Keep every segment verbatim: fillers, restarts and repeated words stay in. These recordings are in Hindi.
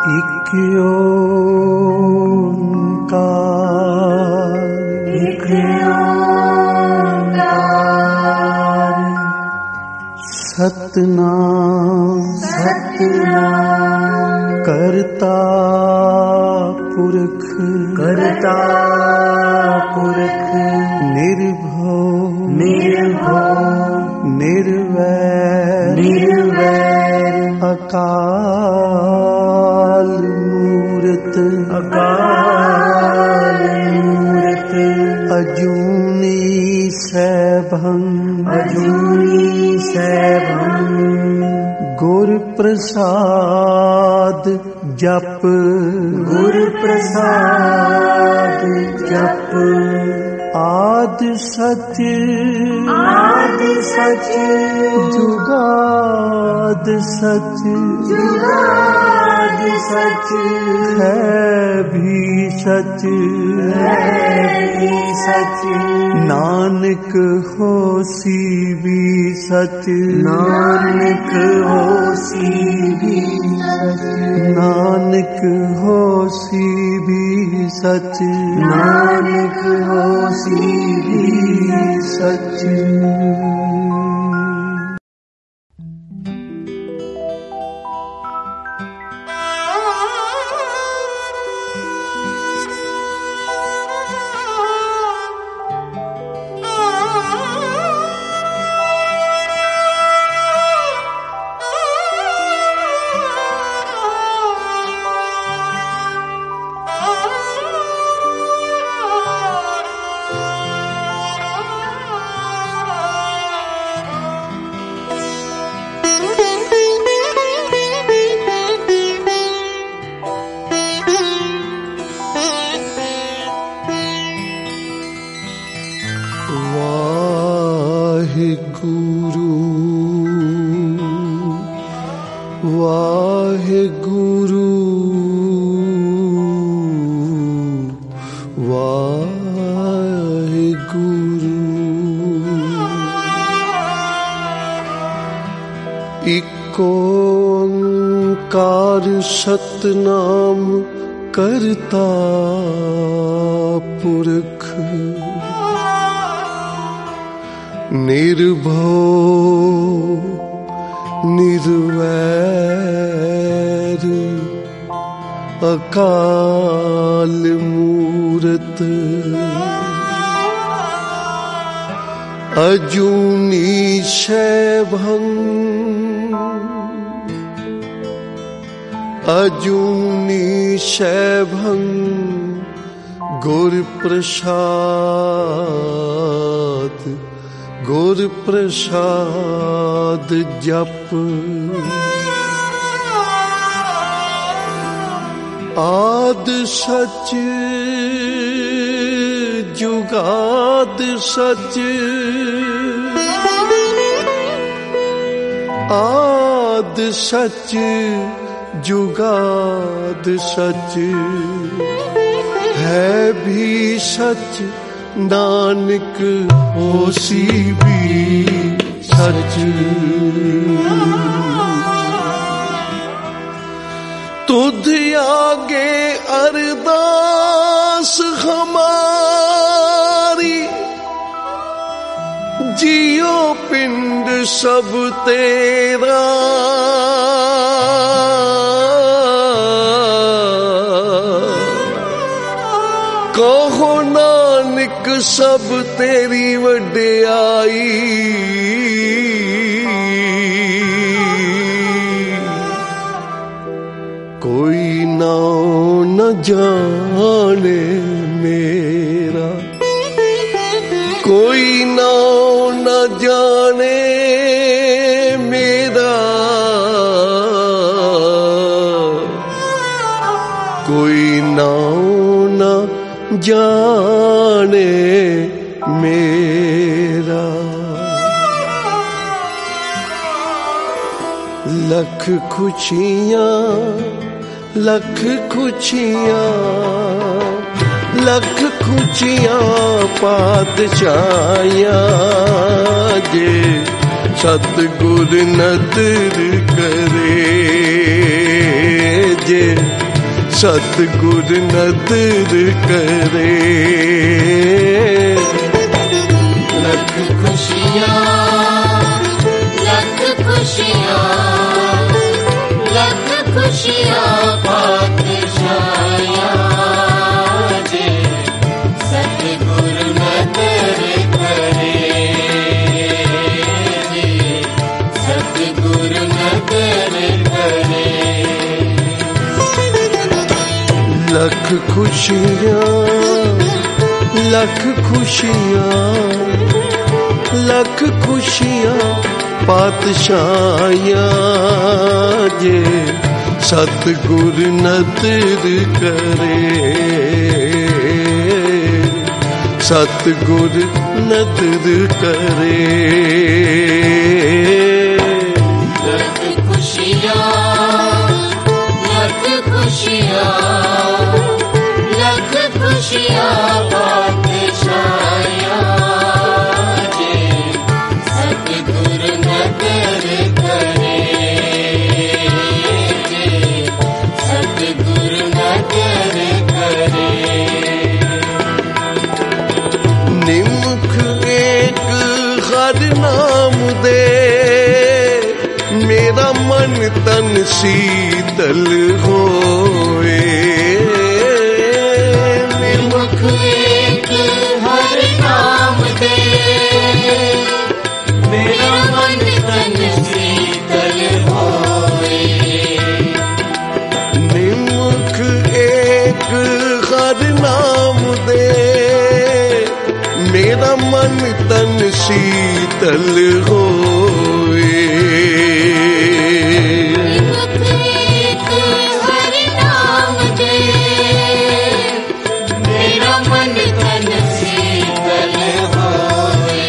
एक ओंकार, एक ओंकार, सतनाम सतनाम, करता पुरख, करता पुरख, निर्भव निर्भव, निर्वैर निर्वैर, अकाल मूरत, अकाल मूरत, अजूनी सैभं, अजूनी सैभं, गुर प्रसाद जप, गुर प्रसाद जप, आद सच आद सच, जुगाद सच, जुगाद सच, है भी सच, है भी सच, नानक होसी भी सच, नानक होसी भी सच, नानक होसी भी सच, नानक होसी भी सच। सतनाम करता पुरख, निर्भव निर्वैर, अकाल मूरत, अजूनी सैभं, अजूनी सैभं, गुर प्रसाद, गुर प्रसाद जप, आद सच, जुगाद सच, आद सच, जुगाद सच, है भी सच, नानक होसी भी सच। तुध आगे अरदास हमारी, जियो पिंड सब तेरा, कहो नानक सब तेरी वड्याई, कोई नाम न जाने मेरा, कोई नाम न जाने मेरा, कोई नाम न जाने मेरा। लख खुशियाँ लख खुशियाँ लख खुशियाँ पातशाहियाँ जे सतगुर नदर करे जे सतगुर नदर करे। लख खुशियाँ लख खुशियाँ लख खुशियाँ पातशाहियाँ जे सतगुर नदर करे। जे सतगुर नदर करे। लख खुशियाँ लख खुशियाँ लख खुशियाँ पातशाहियाँ जे सतगुर नदर करे। सतगुर नदर करे। लख खुशियाँ लख खुशियाँ लख खुशियाँ पातशाहियाँ जे सतगुर नदर करे। जे सतगुर नदर करे। निमुख एक हर नाम दे मेरा मन तन शीतल होए। निमुख एक हर नाम दे मेरा मन तन शीतल होए। निमुख एक हर नाम दे मेरा मन तन शीतल होए। निमुख एक हर नाम दे मेरा मन तन शीतल होए।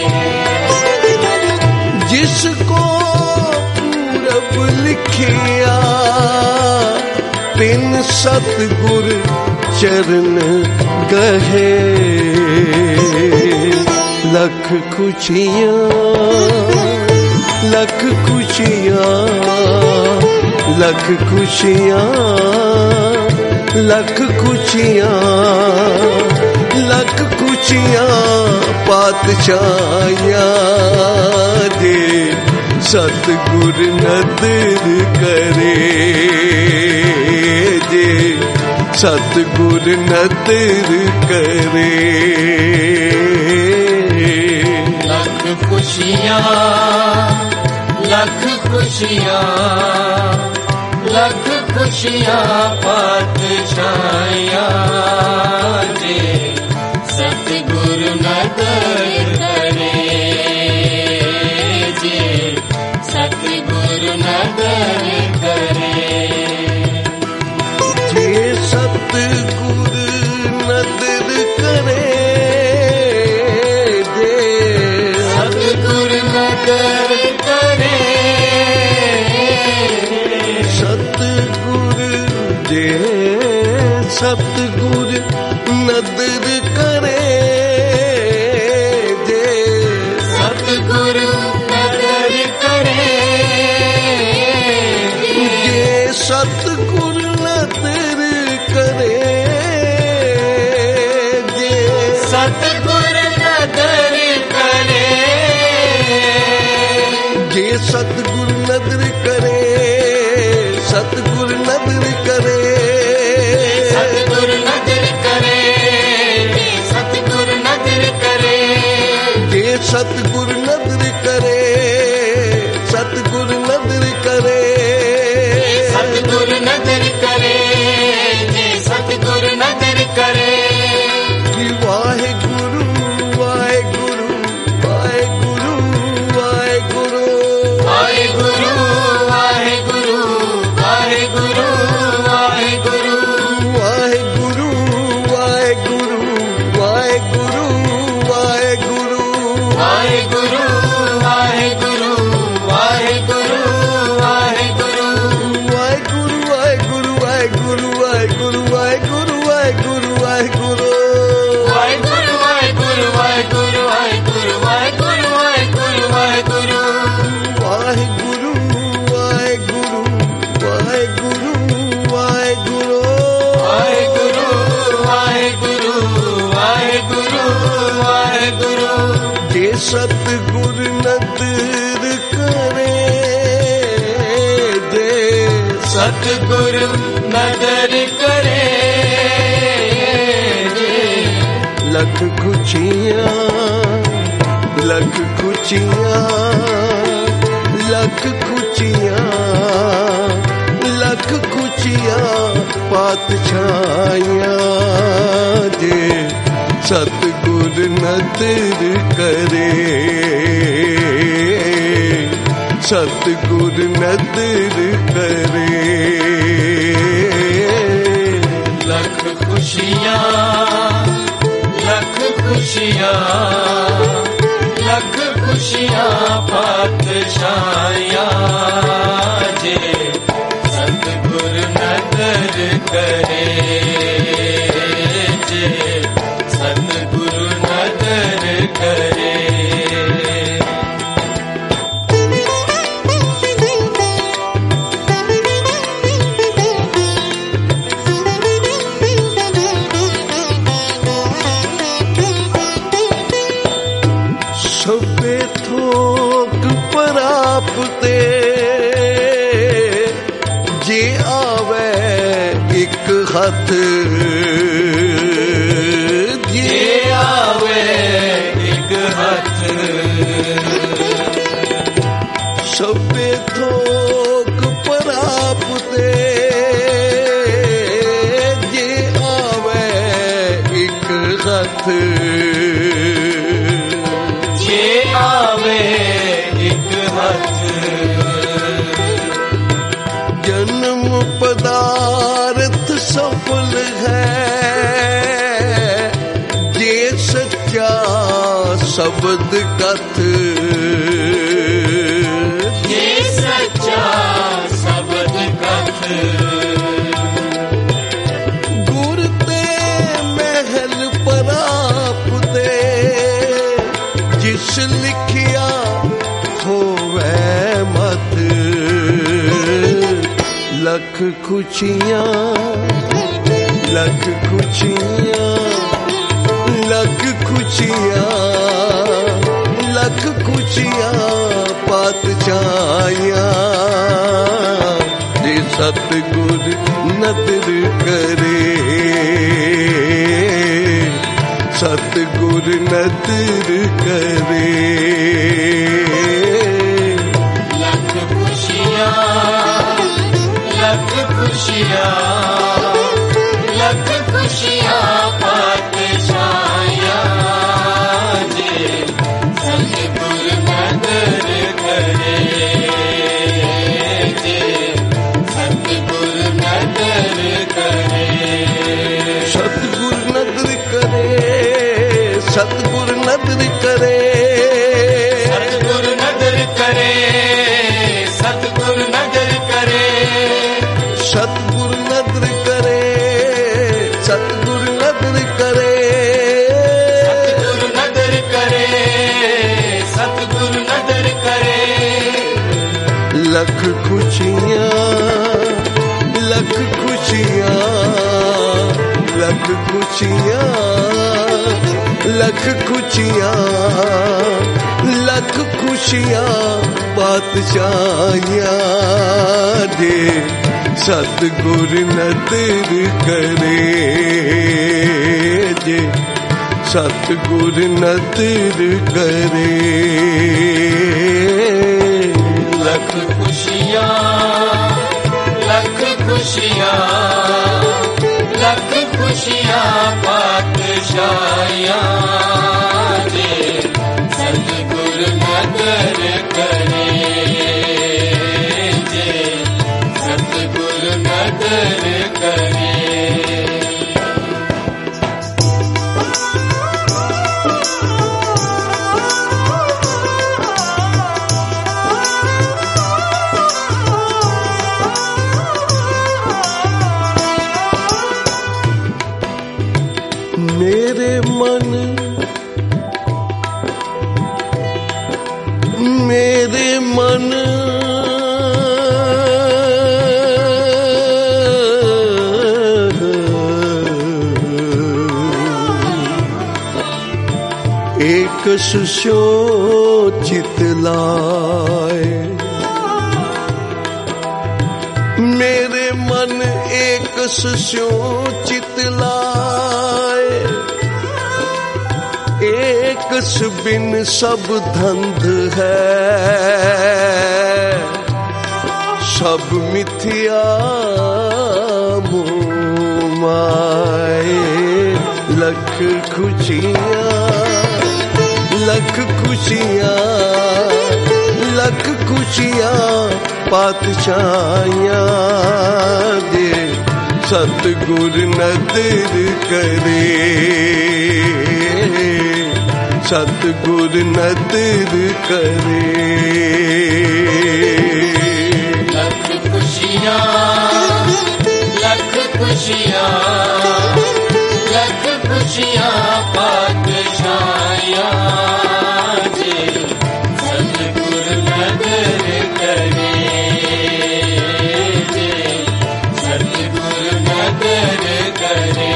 जिसको पूरब लिखिया तिन सतगुर चरण गहे। लख खुशियाँ लख खुशियाँ लख खुशियाँ लख खुशियाँ लख खुशियाँ पातशाहियाँ जे सतगुर नदर करे। जे सतगुर नदर करे। लख खुशियाँ लख खुशियाँ लख खुशियाँ पातशाहियाँ जे सतगुर नदर करे। जे सतगुर नदर करे। जे सतगुर नदर करे। जे सतगुर नदर करे। सतगुर जे सतगुर नदर करे। जे सतगुर नदर करे। जे सतगुर नदर करे। जे सतगुर नदर करे। जे सतगुर नदर करे। सतगुर नदर करे। सतगुर नदर करे। सतगुर नदर करे। जे सतगुर नदर करे। सतगुर नदर करे। सतगुर नदर करे। जे सतगुर नदर करे। कि वाहेगुरु वाहेगुरु वाहेगुरु वाहेगुरु वाहेगुरु वाहेगुरु वाहेगुरु वाहेगुरु वाहेगुरु वाहेगुरु वाहेगुरु वाहेगुरु वाहेगुरु वाहेगुरु वाहेगुरु वाहेगुरु वाहेगुरु वाहेगुरु सतगुरु नदर करे लख खुशियाँ लख खुशियाँ लख खुशियाँ लख खुशियाँ पातशाहियाँ जे सतगुर नदर करे सतगुर नदर करे लख खुशियाँ लख खुशियाँ लख खुशियाँ पातशाहियाँ जे सतगुर नदर करे जे सतगुर नदर करे सबे थोक परापते जे आवे एक हथ जे आवे एक हथ सबे थोक परापते जे आवे एक हथ जे आवे एक हथ जन्म पदार्थ सफल है जे सच्चा शब्द कथ जे सच्चा शब्द कथ गुर ते महल परापते जिस लिखिया होवे मत लख खुशियाँ लख खुशियाँ लख खुशियाँ लख खुशियाँ पातशाहियाँ जे सतगुर नदर करे सतगुर नदर करे लख खुशियाँ लख खुशियाँ लख खुशियाँ पातशाहियाँ जे सतगुर नदर करे जे सतगुर नदर करे सतगुर नदर करे सतगुर नदर करे सतगुर नदर करे सतगुर नदर करे सतगुर नदर करे सतगुर नदर करे सतगुर नदर करे सतगुर नदर करे लख खुशियाँ लख खुशियाँ लख खुशियाँ लख खुशियाँ लख खुशियाँ पातशाहियाँ जे सतगुर नदर करे जे सतगुर नदर करे लख खुशियाँ लख खुशियाँ लख खुशियाँ पातशाहियाँ जे सतगुर नदर करे जे सतगुर नदर करे मेरे मन मेरे मन एक सुशोचित लाए मेरे मन एक स्यों चितलाए, एक बिन सब धंध है, सब मिथ्या मोह माए। लख खुशियाँ लख खुशियाँ लख खुशियाँ पातशाहियाँ दे, सतगुर नदर करे, सतगुर नदर करे। लख खुशियाँ लख खुशियाँ लख खुशियाँ पातशाहियाँ दे, सतगुर नदर करे, दे सतगुर नदर करे।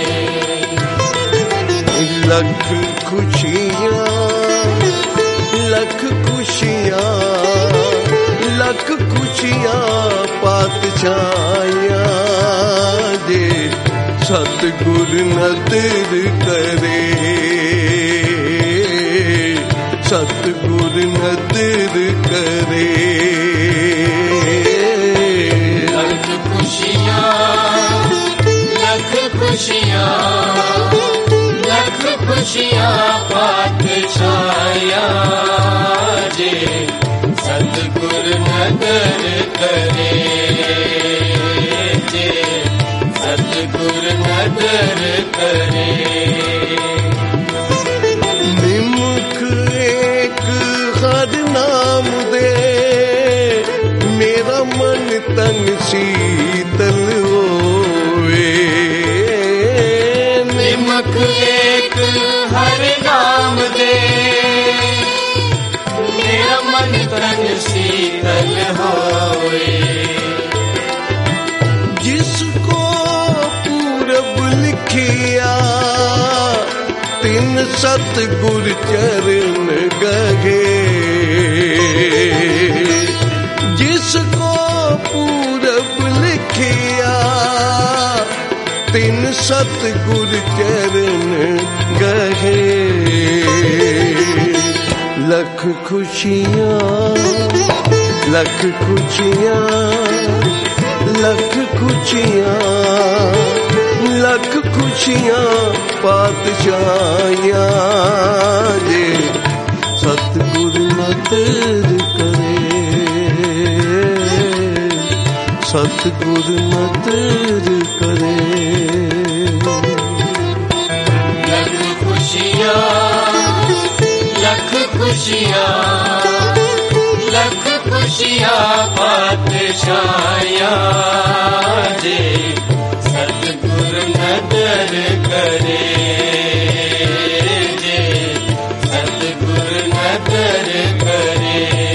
लख खुशियाँ लख खुशियाँ लख खुशियाँ पातशाहियाँ दे, सतगुर नदर करे, सतगुर नदर करे। लख खुशियाँ लख खुशियाँ लख खुशियाँ पातशाहियाँ दे, सतगुर नदर करे, दे सतगुर नदर करे। निमुख एक हर नाम दे, मेरा मन तन शीतल होए। निमक एक हर नाम दे, मेरा मन तन शीतल होए। जिसको पूरब लिखिया, तिन सतगुर चरण गहे। जिसको पूरब लिखिया, तिन सतगुर चरण गहे। लख खुशियाँ लख खुशियाँ लख खुशियाँ लख खुशियाँ पातशाहियाँ दे, सतगुर नदर करे, सतगुर नदर करे। लख खुशियाँ लख खुशियाँ लख खुशियाँ पातशाहियाँ दे, सतगुर नदर करे, दे सतगुर नदर करे।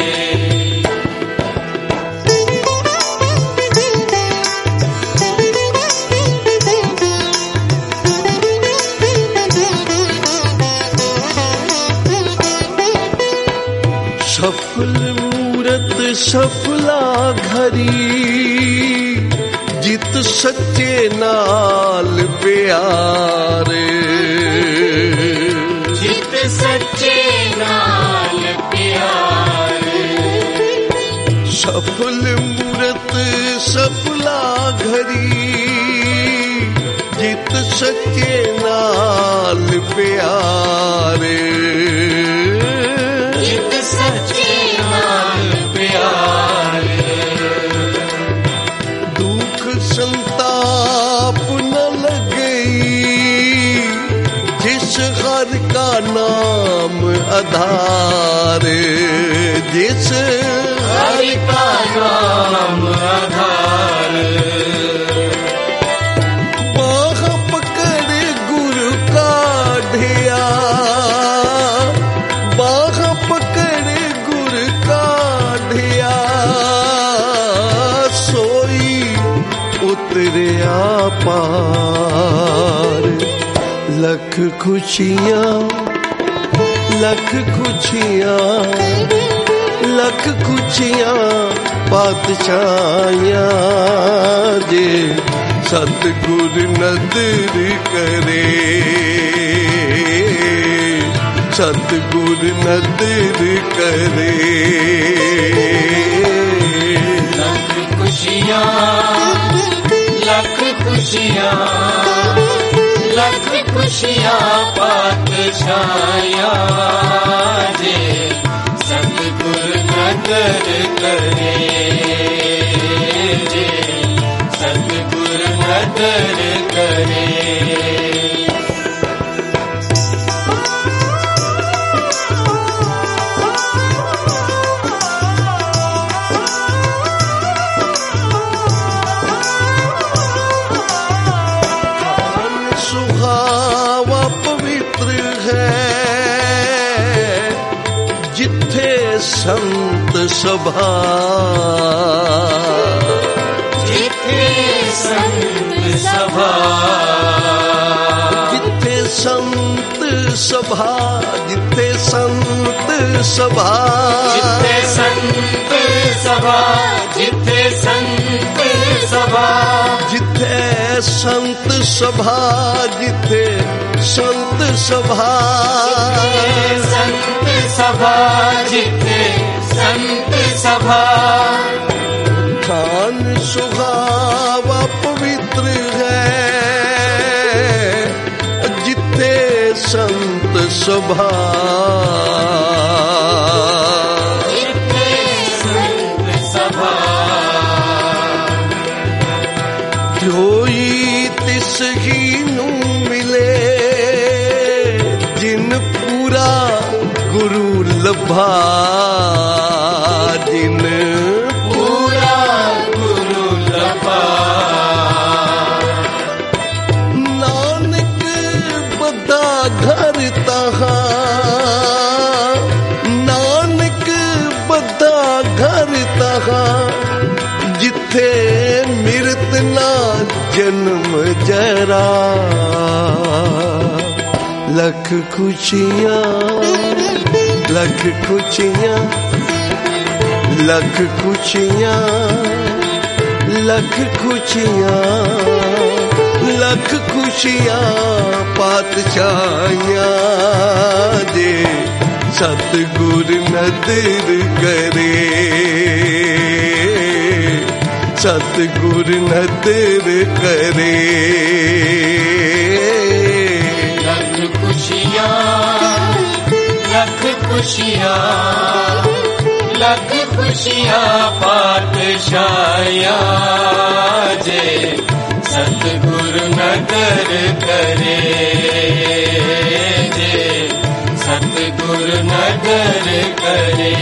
सफल मूरत सफला घरी, जित सच्चे नाल प्यारे। जित सच्चे नाल प्यारे। सफल मूरत सफला घरी, जित सच्चे नाल प्यारे। जित सच्चे नाल प्यारे। दुख संताप न लगई, जिस हर का नाम आधार। जिस हर का नाम आधार। बाह पकड़ गुरु का ढिया, बाह पकड़ गुरु का ढिया। सोई उतरिया पार। लख खुशियाँ लख खुशियाँ लख खुशियाँ पातशाहियाँ सतगुर नदर करे, सतगुर नदर करे। लख खुशियाँ लख खुशियाँ लख खुशियाँ पातशाहियाँ जे सतगुर नदर करे, जे सतगुर नदर करे। सुहावा पवित्र है जिथे संत सभा, जिथे संत सभा, जिथे संत सभा, जिथे संत सभा, जिथे संत सभा, जिथे संत सभा, जिथे संत सभा, जिथे संत सभा, संत सभा, जिथे संत सभा। खान सुहावा पवित्र है जिथे संत सभा, जिथे संत सभा। कोई तिस ही नू मिले जिन पूरा गुरु लभा, जिन पूरा गुरु लभा। नानक बदा घर तहा, नानक बदा घर तहा जिथे मिरत ना जन्म जरा। लख खुशियाँ लख खुशियाँ लख खुशियाँ लख खुशियाँ लख खुशियाँ पातशाहियाँ जे सतगुर नदर करे, सतगुर नदर करे। लख खुशियाँ लख खुशियाँ लख खुशियाँ पातशाहियाँ जे सतगुर नदर करे, जे सतगुर नदर करे।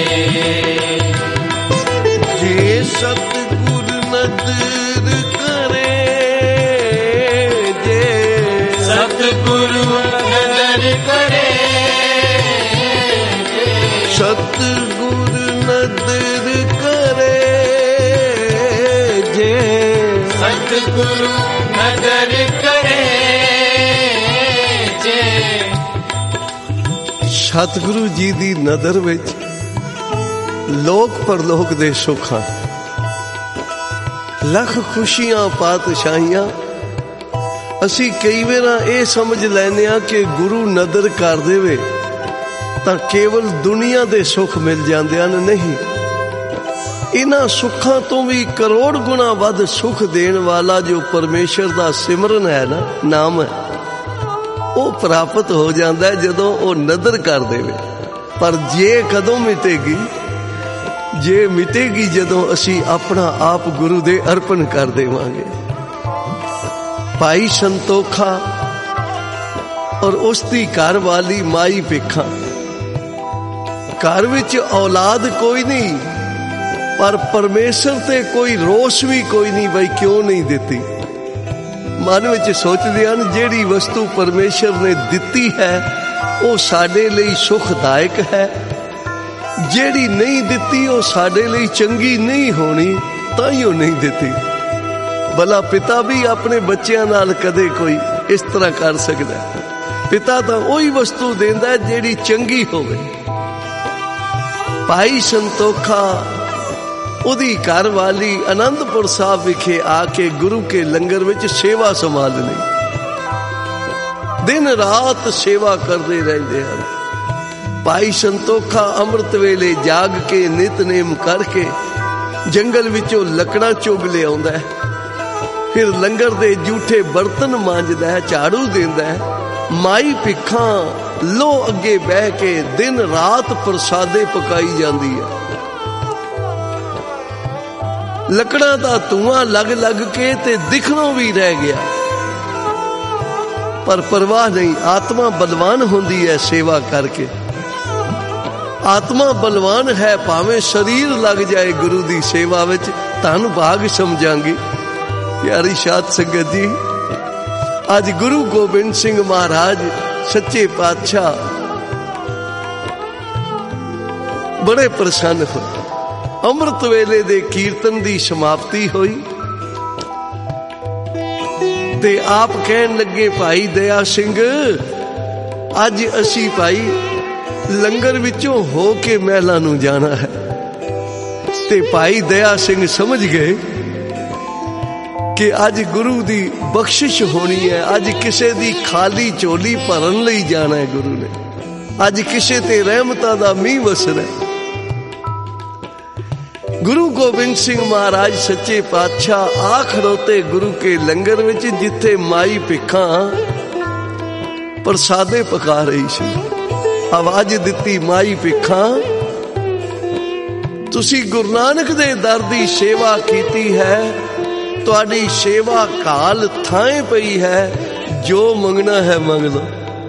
जे सतगुर नदर करे, जे सतगुरु नदर करे, सतगुर नदर करे, जे सतगुरु नदर करे, जे सतगुरु जी दी नदर विच लोक परलोक दे सुख हैं, लख खुशियां पातशाहियां। असी कई वेरा ये समझ लैने आ कि गुरु नदर कर देवे तां केवल दुनिया दे सुख मिल जांदे हन। नहीं, इन्हां सुखां तो भी करोड़ गुना वध सुख देण वाला जो परमेश्वर दा सिमरन है ना, नाम है, वो प्राप्त हो जाता है जदों वो नदर कर देवे। पर जे कदों मिटेगी, जे मिटेगी जदों असी अपना आप गुरु दे अर्पण कर देवांगे। भाई संतोखा और उसकी घर वाली माई पेखा, घर विच औलाद कोई नहीं पर परमेश्वर ते कोई रोष भी कोई नहीं, भाई क्यों नहीं देती। मन विच सोचदे हन जेड़ी वस्तु परमेश्वर ने दिती है वो साडे लई सुखदायक है, जेड़ी नहीं दिती वो साडे लई चंगी नहीं होनी, ताइयों नहीं दिती। भला पिता भी अपने बच्चों नाल कदे कोई इस तरह कर सकता है? पिता तो वही वस्तु देंदा है जेड़ी चंगी होवे। भाई संतोखा ਉਹਦੀ ਘਰ ਵਾਲੀ ਆਨੰਦਪੁਰ ਸਾਹਿਬ ਵਿਖੇ ਆ ਕੇ ਗੁਰੂ ਕੇ ਲੰਗਰ ਵਿੱਚ ਸੇਵਾ ਸੰਭਾਲ ਲਈ। ਦਿਨ ਰਾਤ ਸੇਵਾ ਕਰਦੇ ਰਹਿੰਦੇ ਹਨ। ਭਾਈ ਸੰਤੋਖਾ ਅੰਮ੍ਰਿਤ ਵੇਲੇ ਜਾਗ ਕੇ ਨਿਤਨੇਮ ਕਰਕੇ ਜੰਗਲ ਵਿੱਚੋਂ ਲੱਕੜਾਂ ਚੁਗ ਲਿਆਉਂਦਾ ਹੈ, ਫਿਰ ਲੰਗਰ ਦੇ ਜੂਠੇ ਬਰਤਨ ਮਾਂਜਦਾ ਹੈ, ਝਾੜੂ ਦਿੰਦਾ ਹੈ। ਮਾਈ ਭਿੱਖਾਂ ਲੋ ਅੱਗੇ ਬਹਿ ਕੇ ਦਿਨ ਰਾਤ ਪ੍ਰਸਾਦੇ ਪਕਾਈ ਜਾਂਦੀ ਹੈ। ਲੱਕੜਾਂ ਦਾ ਧੂਆਂ ਲੱਗ ਲੱਗ ਕੇ ਤੇ ਦਿਖਣੋਂ ਵੀ ਰਹਿ ਗਿਆ, ਪਰ ਪਰਵਾਹ ਨਹੀਂ। ਆਤਮਾ ਬਲਵਾਨ ਹੁੰਦੀ ਹੈ ਸੇਵਾ ਕਰਕੇ। ਆਤਮਾ ਬਲਵਾਨ ਹੈ, ਭਾਵੇਂ ਸਰੀਰ ਲੱਗ ਜਾਏ ਗੁਰੂ ਦੀ ਸੇਵਾ ਵਿੱਚ, ਧੰਨ ਭਾਗ ਸਮਝਾਂਗੀ। ਪਿਆਰੀ ਸਾਧ ਸੰਗਤ ਜੀ, ਅੱਜ ਗੁਰੂ ਗੋਬਿੰਦ ਸਿੰਘ ਮਹਾਰਾਜ ਸੱਚੇ ਪਾਤਸ਼ਾਹ ਬੜੇ ਪ੍ਰਸੰਨ ਹੋਏ। ਅੰਮ੍ਰਿਤ ਵੇਲੇ ਦੇ ਕੀਰਤਨ ਦੀ ਸਮਾਪਤੀ ਹੋਈ ਤੇ ਆਪ ਕਹਿਣ ਲੱਗੇ, ਭਾਈ ਦਇਆ ਸਿੰਘ, ਅੱਜ ਅਸੀਂ ਭਾਈ ਲੰਗਰ ਵਿੱਚੋਂ ਹੋ ਕੇ ਮਹਿਲਾਂ ਨੂੰ ਜਾਣਾ ਹੈ। ਤੇ ਭਾਈ ਦਇਆ ਸਿੰਘ ਸਮਝ ਗਏ ਕਿ ਅੱਜ ਗੁਰੂ ਦੀ ਬਖਸ਼ਿਸ਼ ਹੋਣੀ ਹੈ, ਅੱਜ ਕਿਸੇ ਦੀ ਖਾਲੀ ਝੋਲੀ ਭਰਨ ਲਈ ਜਾਣਾ ਹੈ ਗੁਰੂ ਨੇ, ਅੱਜ ਕਿਸੇ ਤੇ ਰਹਿਮਤਾਂ ਦਾ ਮੀਂਹ ਵਸਣਾ ਹੈ। ਗੁਰੂ ਗੋਬਿੰਦ ਸਿੰਘ ਮਹਾਰਾਜ ਸੱਚੇ ਪਾਤਸ਼ਾਹ ਆ ਖੜੋਤੇ ਗੁਰੂ ਕੇ ਲੰਗਰ ਵਿੱਚ, ਜਿੱਥੇ ਮਾਈ ਭਿੱਖਾਂ ਪ੍ਰਸਾਦੇ ਪਕਾ ਰਹੀ ਸੀ। ਆਵਾਜ਼ ਦਿੱਤੀ, ਮਾਈ ਭਿੱਖਾਂ, ਤੁਸੀਂ ਗੁਰੂ ਨਾਨਕ ਦੇ ਦਰ ਦੀ ਸੇਵਾ ਕੀਤੀ ਹੈ, ਤੁਹਾਡੀ ਸੇਵਾ ਕਾਲ ਥਾਂ ਪਈ ਹੈ, ਜੋ ਮੰਗਣਾ ਹੈ ਮੰਗ ਲਓ।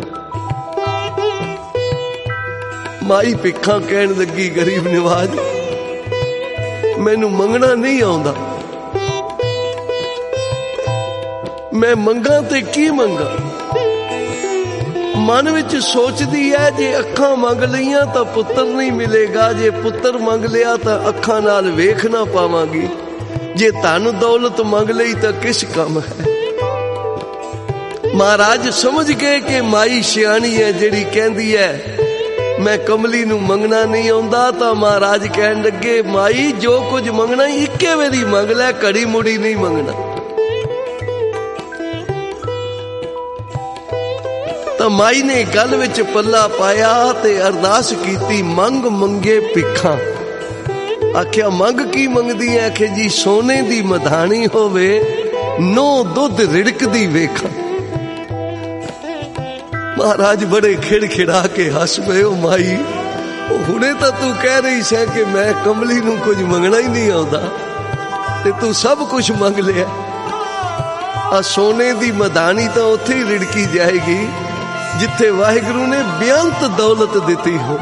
ਮਾਈ ਭਿੱਖਾਂ ਕਹਿਣ ਲੱਗੀ, ਗਰੀਬ ਨਿਵਾਜ, ਮੈਨੂੰ ਮੰਗਣਾ ਨਹੀਂ ਆਉਂਦਾ, ਮੈਂ ਮੰਗਾ ਤੇ ਕੀ ਮੰਗਾ। ਮਨ ਵਿੱਚ ਸੋਚਦੀ ਹੈ, ਜੇ ਅੱਖਾਂ ਮੰਗ ਲਈਆਂ ਤਾਂ ਪੁੱਤਰ ਨਹੀਂ ਮਿਲੇਗਾ, ਜੇ ਪੁੱਤਰ ਮੰਗ ਲਿਆ ਤਾਂ ਅੱਖਾਂ ਨਾਲ ਵੇਖ ਨਾ ਪਾਵਾਂਗੀ, ਜੇ ਧਨ ਦੌਲਤ ਮੰਗ ਲਈ ਤਾਂ ਕਿਸ ਕੰਮ ਹੈ। ਮਹਾਰਾਜ ਸਮਝ ਗਏ ਕਿ ਮਾਈ ਸਿਆਣੀ ਹੈ, ਜਿਹੜੀ ਕਹਿੰਦੀ ਹੈ ਮੈਂ ਕਮਲੀ ਨੂੰ ਮੰਗਣਾ ਨਹੀਂ ਆਉਂਦਾ। ਤਾਂ ਮਹਾਰਾਜ ਕਹਿਣ ਲੱਗੇ, ਮਾਈ ਜੋ ਕੁਝ ਮੰਗਣਾ ਇੱਕੇ ਵਾਰੀ ਮੰਗ ਲੈ, ਘੜੀ ਮੁੜੀ ਨਹੀਂ ਮੰਗਣਾ। ਤਾਂ ਮਾਈ ਨੇ ਗਲ ਵਿੱਚ ਪੱਲਾ ਪਾਇਆ ਤੇ ਅਰਦਾਸ ਕੀਤੀ, ਮੰਗ ਮੰਗੇ ਭਿੱਖਾਂ। ਆਖਿਆ ਮੰਗ ਕੀ ਮੰਗਦੀ ਐ? ਆਖੇ ਜੀ ਸੋਨੇ ਦੀ ਮਧਾਣੀ ਹੋਵੇ, ਨੋ ਦੁੱਧ ਰਿੜਕਦੀ ਵੇਖਾਂ। ਮਹਾਰਾਜ ਬੜੇ ਖਿੜ ਖਿੜਾ ਕੇ ਹੱਸ ਪਏ। ਉਹ ਮਾਈ, ਉਹ ਹੁਣੇ ਤਾਂ ਤੂੰ ਕਹਿ ਰਹੀ ਸੈਂ ਕਿ ਮੈਂ ਕਮਲੀ ਨੂੰ ਕੁਝ ਮੰਗਣਾ ਹੀ ਨਹੀਂ ਆਉਂਦਾ, ਤੇ ਤੂੰ ਸਭ ਕੁਝ ਮੰਗ ਲਿਆ। ਆ ਸੋਨੇ ਦੀ ਮਧਾਣੀ ਤਾਂ ਉੱਥੇ ਹੀ ਰਿੜਕੀ ਜਾਏਗੀ ਜਿੱਥੇ ਵਾਹਿਗੁਰੂ ਨੇ ਬੇਅੰਤ ਦੌਲਤ ਦਿੱਤੀ ਹੋ,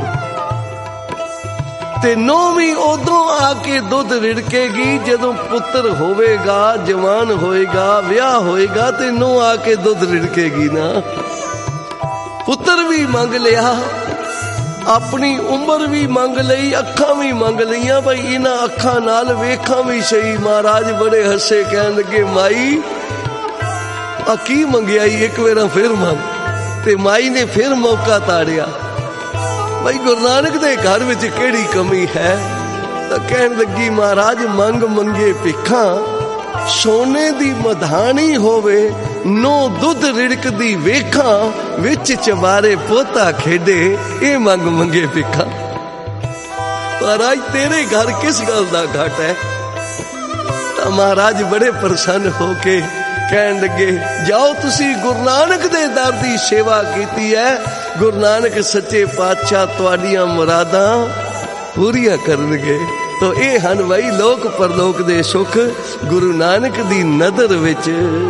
ਤੇ ਨੋ ਵੀ ਉਦੋਂ ਆ ਕੇ ਦੁੱਧ ਰਿੜਕੇਗੀ ਜਦੋਂ ਪੁੱਤਰ ਹੋਵੇਗਾ, ਜਵਾਨ ਹੋਏਗਾ, ਵਿਆਹ ਹੋਏਗਾ, ਤੇ ਨੋ ਆ ਕੇ ਦੁੱਧ ਰਿੜਕੇਗੀ ਨਾ। ਪੁੱਤਰ ਵੀ ਮੰਗ ਲਿਆ, ਆਪਣੀ ਉਮਰ ਵੀ ਮੰਗ ਲਈ, ਅੱਖਾਂ ਵੀ ਮੰਗ ਲਈਆਂ, ਭਾਈ ਇਹਨਾਂ ਅੱਖਾਂ ਨਾਲ ਵੇਖਾਂ ਵੀ ਸਹੀ। ਮਹਾਰਾਜ ਬੜੇ ਹੱਸੇ, ਕਹਿਣ ਲੱਗੇ, ਮਾਈ ਆ ਕੀ ਮੰਗਿਆਈ, ਇੱਕ ਵਾਰ ਫਿਰ ਮੰਗ। ਤੇ ਮਾਈ ਨੇ ਫਿਰ ਮੌਕਾ ਤਾੜਿਆ, ਭਾਈ ਗੁਰੂ ਨਾਨਕ ਦੇ ਘਰ ਵਿੱਚ ਕਿਹੜੀ ਕਮੀ ਹੈ। ਤਾਂ ਕਹਿਣ ਲੱਗੀ, ਮਹਾਰਾਜ ਮੰਗ ਮੰਗੇ ਭਿੱਖਾਂ, ਸੋਨੇ ਦੀ ਮਧਾਣੀ ਹੋਵੇ, ਨੋ ਦੁੱਧ ਰਿੜਕਦੀ ਵੇਖਾਂ, ਵਿੱਚ ਚਵਾਰੇ ਪੋਤਾ ਖੇਡੇ, ਇਹ ਮੰਗ ਮੰਗੇ ਭਿੱਖਾਂ। ਮਹਾਰਾਜ ਤੇਰੇ ਘਰ ਕਿਸ ਗੱਲ ਦਾ ਘਾਟ ਹੈ? ਤਾਂ ਮਹਾਰਾਜ ਬੜੇ ਪ੍ਰਸੰਨ ਹੋ ਕੇ ਕਹਿਣ ਲੱਗੇ, ਜਾਓ ਤੁਸੀਂ ਗੁਰੂ ਨਾਨਕ ਦੇ ਦਰ ਦੀ ਸੇਵਾ ਕੀਤੀ ਹੈ, ਗੁਰੂ ਨਾਨਕ ਸੱਚੇ ਪਾਤਸ਼ਾਹ ਤੁਹਾਡੀਆਂ ਮੁਰਾਦਾਂ ਪੂਰੀਆਂ ਕਰਨਗੇ। ਤੋ ਇਹ ਹਨ ਬਈ ਲੋਕ ਪਰਲੋਕ ਦੇ ਸੁੱਖ ਗੁਰੂ ਨਾਨਕ ਦੀ ਨਦਰ ਵਿੱਚ।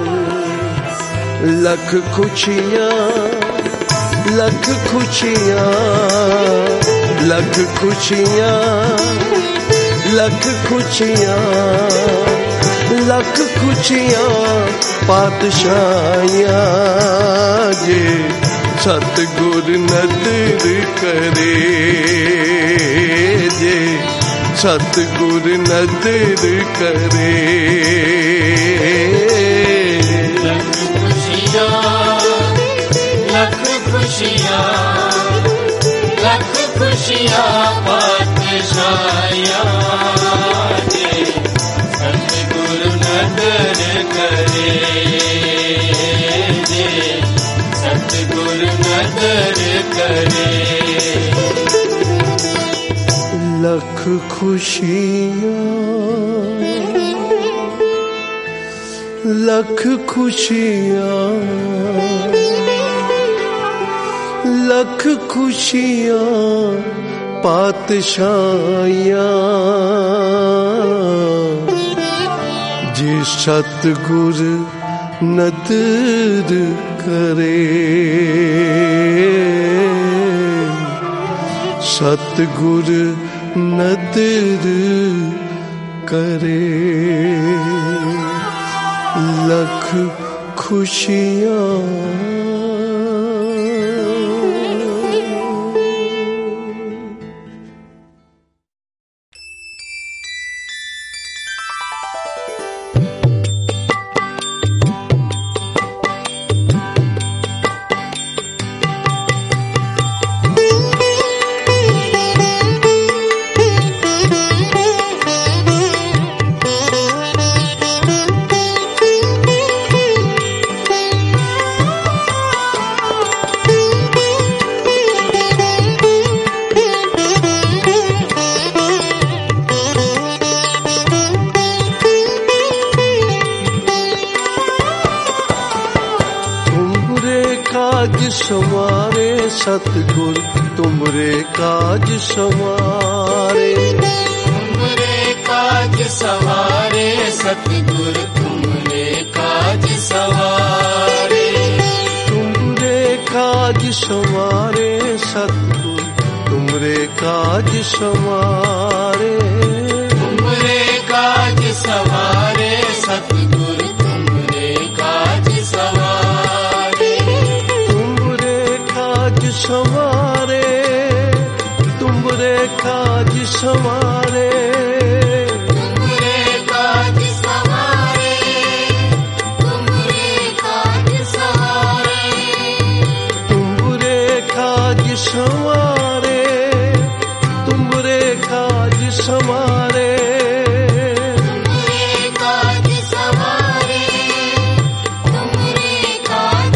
ਲੱਖ ਖੁਸ਼ੀਆਂ ਲੱਖ ਖੁਸ਼ੀਆਂ ਲੱਖ ਖੁਸ਼ੀਆਂ ਲੱਖ ਖੁਸ਼ੀਆਂ ਲੱਖ ਖੁਸ਼ੀਆਂ ਪਾਤਸ਼ਾਹੀਆਂ ਜੇ ਸਤਿਗੁਰ ਨਦਰ ਕਰੇ, ਜੇ ਸਤਿਗੁਰ ਨਦਰ ਕਰੇ। ਲੱਖ ਖੁਸ਼ੀਆਂ ਲੱਖ ਖੁਸ਼ੀਆਂ ਲੱਖ ਖੁਸ਼ੀਆਂ ਪਾਤਸ਼ਾਹੀਆਂ करे, जे सतगुर नदर करे। लख खुशियाँ लख खुशियाँ लख खुशियाँ पातशाहियाँ जे सतगुर नदर करे, सतगुर नदर करे। लख खुशियाँ संवारे सतगुर तुमरे काज संवारे, तुमरे काज संवारे सतगुर तुमरे काज संवारे, तुमरे काज संवारे सतगुर तुमरे काज संवारे, तुमरे काज संवारे सतगुर तुमरे काज संवारे, संवारे तुमरे काज संवारे, तुमरे काज संवारे, तुमरे काज संवारे, तुमरे काज संवारे, तुमरे काज संवारे, तुमरे काज संवारे, तुमरे काज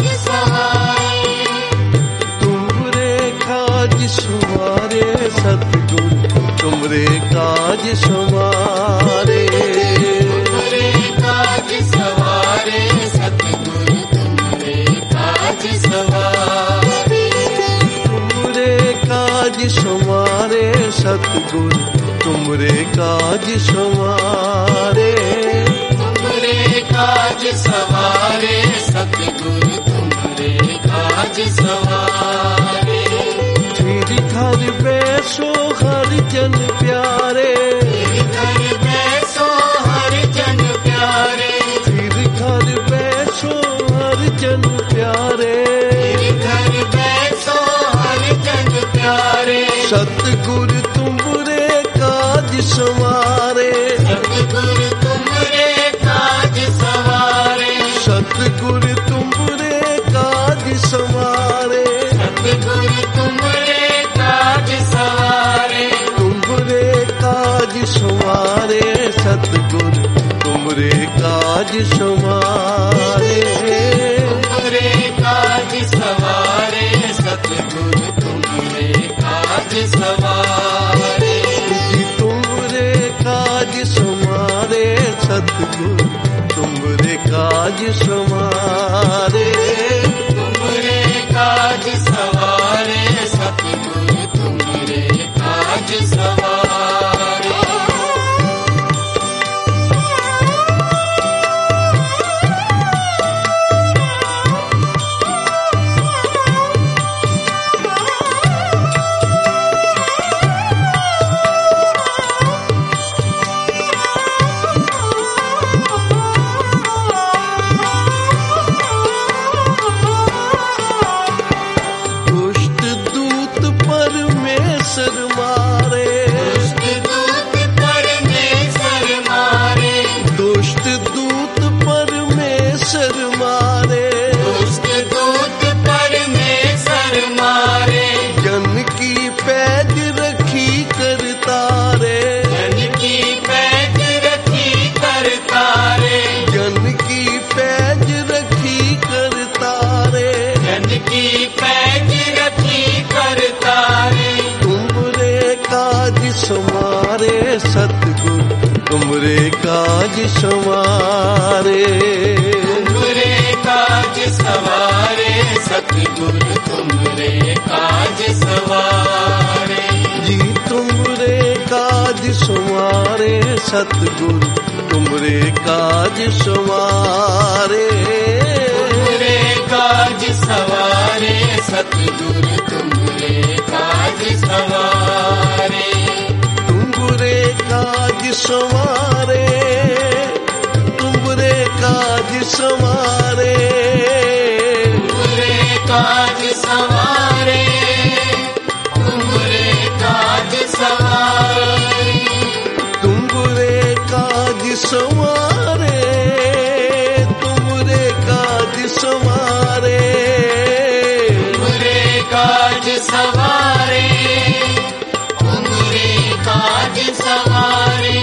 संवारे, सतगुर तुमरे काज संवारे, तुमरे काज संवारे सतगुर तुमरे काज संवारे, तुमरे काज संवारे सतगुर तुमरे काज संवारे, तुमरे काज संवारे सतगुर तुमरे काज संवारे। घर बैसो हर जन प्यारे, घर बैसो हर जन प्यारे, फिर घर बैसो हर जन प्यारे, घर बैसो हर जन प्यारे। सतगुर तुमरे काज संवारे, सतगुर तुमरे काज संवारे, सतगुर तुमरे काज संवारे, सतगुर तुमरे काज संवारे, तुमरे काज संवारे सतगुर तुमरे काज संवारे, तुमरे काज संवारे सतगुर तुमरे काज संवारे, जी तुमरे काज संवारे सतगुर तुमरे काज संवारे, तुमरे काज संवारे सतगुर तुमरे काज संवारे। सतगुर तुमरे काज संवारे। तुमरे काज सवारे सतगुर तुमरे काज सवारे। जी तुमरे काज संवारे सतगुर तुमरे काज संवारे। तुमरे काज सवारे सतगुर तुमरे काज सवारे। तुमरे काज संवारे तुमरे काज संवारे। तुमरे काज सवारे तुमरे काज सवारे। तुमरे काज संवारे तुमरे काज संवारे। तुमरे काज सवारे तुमरे काज सवारे।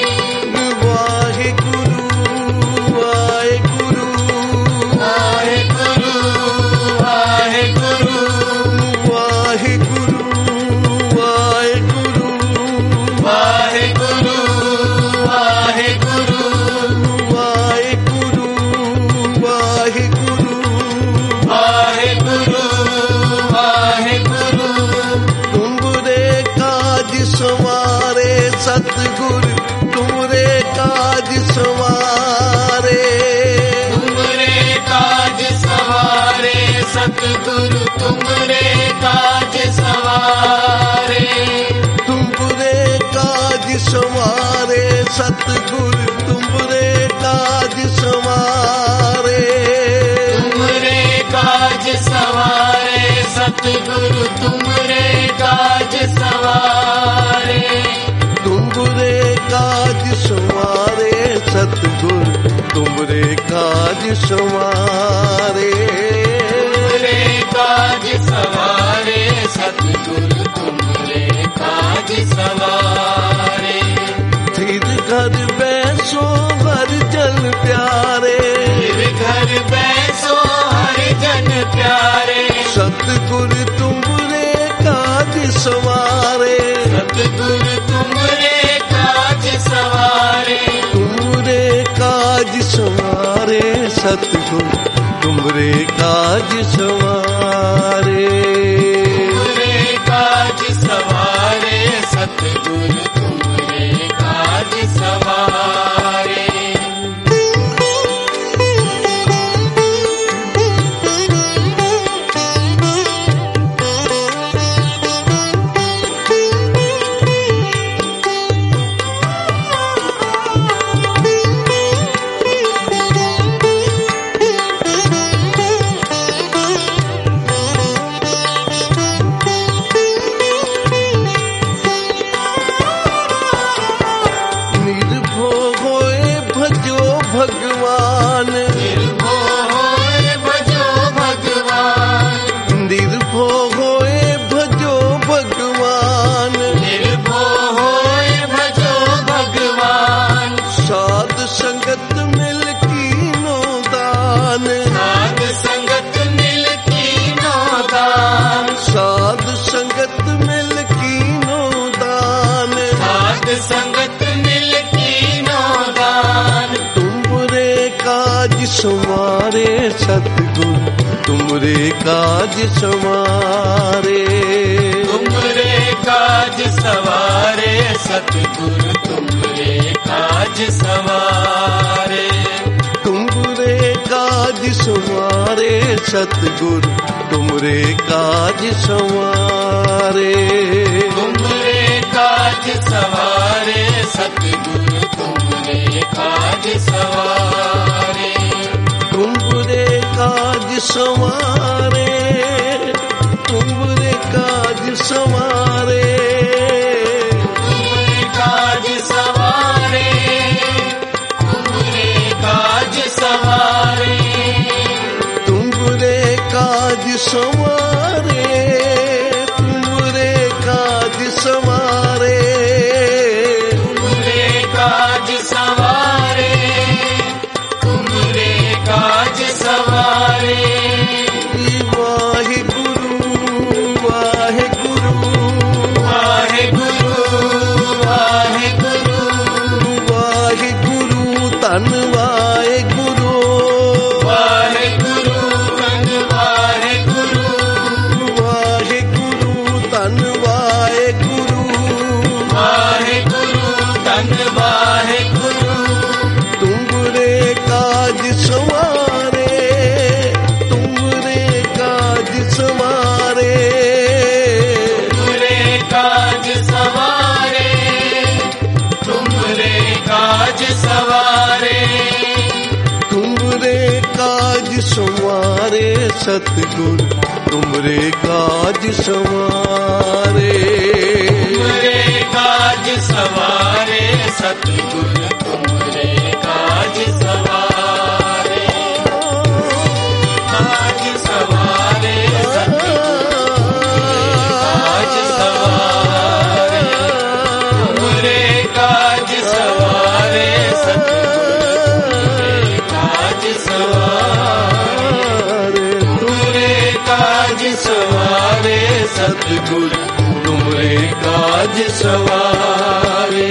वाहिगुरु वाहिगुरु वाहेगुरु वाहेगुरु वाहिगुरु वाहिगुरु वाहेगुरु वाहेगुरु वाहिगुरु वाहिगुरु वाहेगुरु वाहेगुरु। तुमरे काज संवारे सतगुर तुमरे काज संवारे। तुमरे काज सवारे सतगुर तुमरे काज सवारे। तुमरे काज संवारे सतगुर तुमरे काज संवारे। तुमरे काज सवारे सतगुर तुमरे काज सवारे। तुमरे काज संवारे सतगुर तुमरे काज संवारे। तुमरे काज सवारे सतगुर तुमरे काज सवारे। फिर घर बैसो हर जन प्यारे। फिर घर बैसो हर जन प्यारे। सतगुर तुमरे काज संवारे। सतगुर तुमरे काज सवारे। तुमरे काज संवारे सतगुर तुमरे काज संवारे। तुमरे काज सवारे सतगुर तुमरे काज सवारे। निर्भो होए भजो भगवान। निर्भो होए भजो भगवान। निर्भो होए भजो भगवान। निर्भो होए भजो भगवान। साध संगत मिल कीनो दान। साध संगत मिल कीनो दान। साध संगत मिल कीनो दान। साध संगत मिल कीनो दान। तुमरे काज संवारे सतगुर तुमरे काज संवारे। तुमरे काज सवारे सतगुर तुमरे काज सवारे। तुमरे काज संवारे सतगुर तुमरे काज संवारे। तुमरे काज सवारे सतगुर तुमरे काज सवारे। तुमरे काज संवारे तुमरे काज संवारे। तुमरे काज सवारे तुमरे काज सवारे। तुमरे काज संवारे तुमरे काज संवारे। तुमरे काज सवारे तुमरे काज सवारे। वाहिगुरु वाहिगुरु वाहेगुरु वाहेगुरु सतगुर तुमरे काज सवारे। तुमरे काज सवारे सतगुर तुमरे काज सवारे। काज सवारे सतगुर काज सवारे। तुमरे काज सवारे तुमरे काज सवारे सतगुर तुमरे काज सवारे।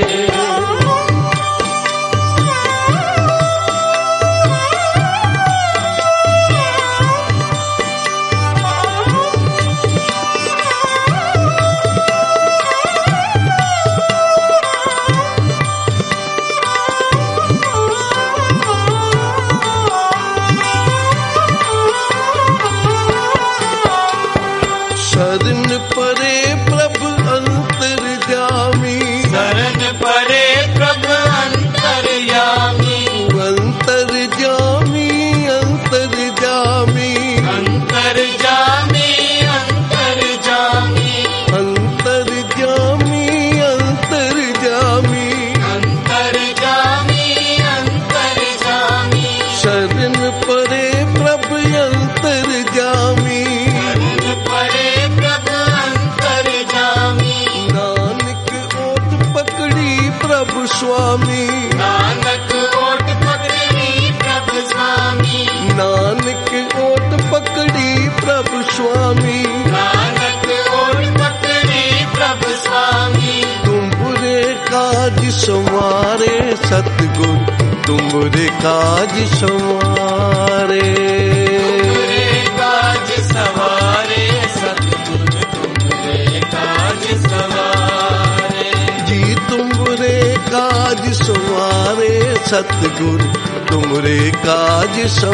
शरण परे प्रभु अंतर्यामी। शरण परे प्रभु अंतर्यामी। अंतर्यामी अंतर्यामी अंतर्यामी अंतर्यामी अंतर्यामी अंतर्यामी अंतर्यामी अंतर्यामी। शरण परे प्रभु अंतर्यामी। परे प्रभु अंतर्यामी। नानक ओट पकड़ी प्रभु स्वामी। नानक ओट पकड़ी प्रभु स्वामी। नानक ओट पकड़ी प्रभु स्वामी। नानक ओट पकड़ी प्रभु स्वामी। तुम बुरे काज संवारे सतगुर तुम बुरे काज संवारे। तुमरे काज सवारे सतगुर तुमरे काज सवारे। जी तुम बुरे काज संवारे सतगुर तुमरे काज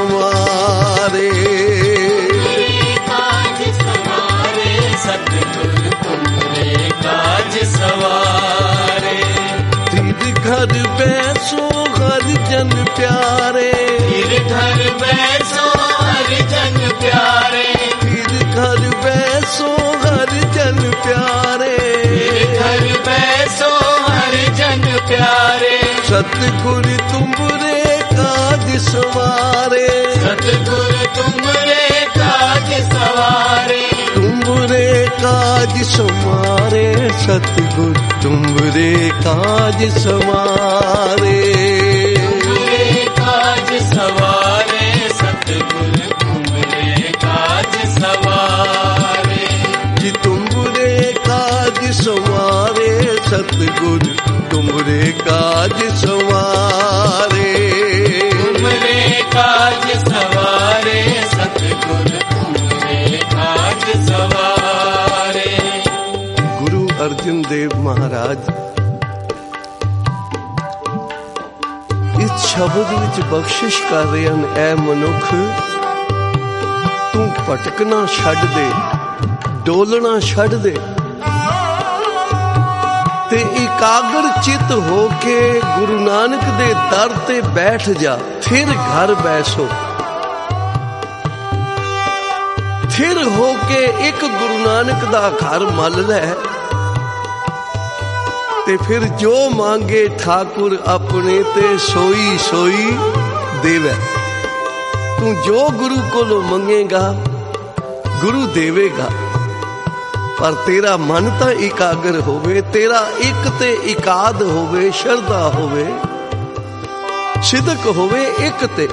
संवारे। तुमरे काज सवारे सतगुर तुमरे काज सवारे। तीर घर बैसो हर जन प्यारे। फिर घर बैसो हर जन प्यारे। फिर घर बैसो हर जन प्यारे। फिर घर बैसो हर जन प्यारे। सतगुर तुमरे काज सवारे। सतगुर तुमरे काज सवारे। तुमरे काज संवारे सतगुर तुमरे काज संवारे। तुमरे काज सवारे सतगुर तुमरे काज सवारे। जी तुमरे काज संवारे सतगुर तुमरे काज संवारे। तुमरे काज सवारे सतगुर तुमरे काज सवारे। गुरु अर्जन देव महाराज इस शब्द विच बख्शिश कर रहे हैं, ऐ मनुख तू भटकना छड्ड दे, डोलना छड्ड दे ते इकागर चित होके गुरु नानक दे दर ते बैठ जा। फिर घर बैसो, फिर होके एक गुरु नानक दा घर मल लै ते फिर जो मांगे ठाकुर अपने ते सोई सोई देवे। तू जो गुरु कोलों मंगेगा गुरु देवेगा, पर तेरा मन तो इकागर होवे, तेरा एक ते इकाद होवे, शरदा होवे, सिदक होवे एक ते।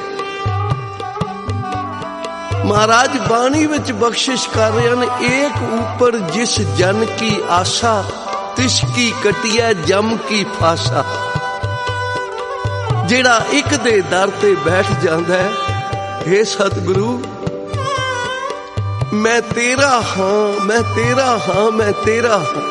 महाराज बाणी विच बख्शिश कर रहे हैं, एक ऊपर जिस जन की आशा तिसकी कटिया जम की फासा। जेड़ा एक दे दर ते बैठ जांदा है, हे सतगुरु मैं तेरा हां, मैं तेरा हां, मैं तेरा हां।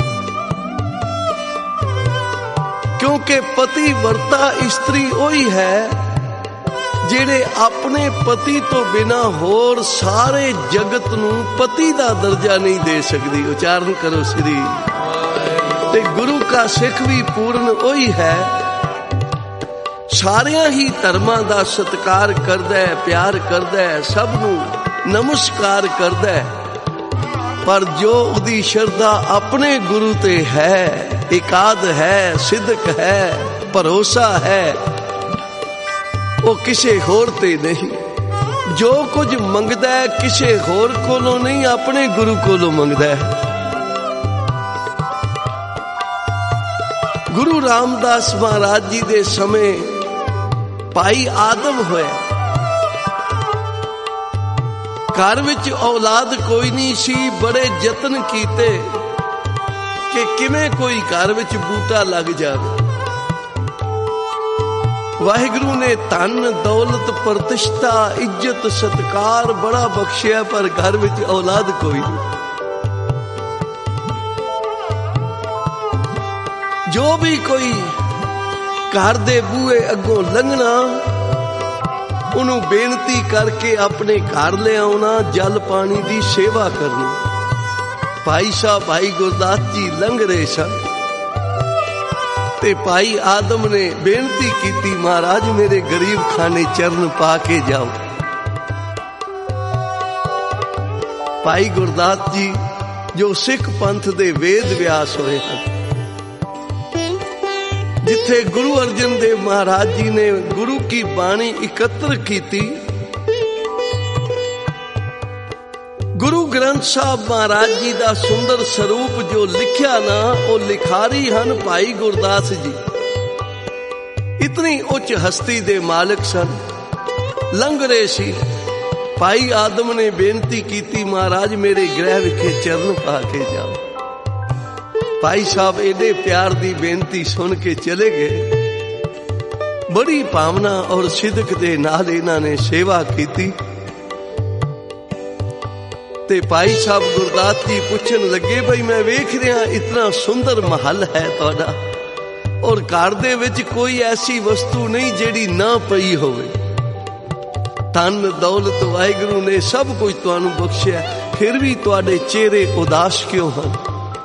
क्योंकि पति वर्ता स्त्री ओही है जेड़े अपने पति तो बिना होर सारे जगत नू पति दा दर्जा नहीं दे सकती। उच्चारण करो श्री। ते गुरु का सिख भी पूर्ण ओही है, सारिया ही धर्मां दा सत्कार करदा है, प्यार करदा है, सब नू नमस्कार करदा है, पर जो उदी श्रद्धा अपने गुरु ते है, एकाद है, सिदक है, भरोसा है, वो किसे होर ते नहीं। जो कुछ मंगदा है किसे होर कोलों नहीं, अपने गुरु कोलों मंगदा है। गुरु रामदास महाराज जी दे समय भाई आदम होया, घर विच औलाद कोई नहीं सी। बड़े यतन कीते कि किवें कोई घर विच बूटा लग जाए। वाहिगुरु ने धन दौलत प्रतिष्ठा इज्जत सत्कार बड़ा बख्शिया, पर घर विच औलाद कोई नहीं। जो भी कोई घर दे बूहे अगों लंघना, उन्हों बेनती करके अपने घर ले आना, जल पानी की सेवा करनी। भाई साहब भाई गुरदास जी लंघ रहे सन ते भाई आदम ने बेनती की, महाराज मेरे गरीब खाने चरण पा के जाओ। भाई गुरदास जी जो सिख पंथ दे वेद व्यास होए हैं, जिथे गुरु अर्जन देव महाराज जी ने गुरु की बाणी एकत्र की, गुरु ग्रंथ साहब महाराज जी का सुंदर स्वरूप जो लिखिया ना, वो लिखारी हन भाई गुरदास जी। इतनी उच्च हस्ती दे मालिक सन, लंघ रहे सी। भाई आदम ने बेनती की, महाराज मेरे गृह विखे चरण पा के जाओ। भाई साहब एडे प्यार दी बेनती सुन के चले गए। बड़ी भावना और सिदक दे नाल इन्हां ने सेवा की। ते भाई साहब गुरदास जी पूछन लगे, भाई मैं वेख रहा इतना सुंदर महल है तुहाडा, और घर दे विच कोई ऐसी वस्तु नहीं जेड़ी ना पई होवे। धन दौलत वाहिगुरु ने सब कुछ तुहानू बख्शिया, फिर भी तुहाडे चेहरे उदास क्यों हैं?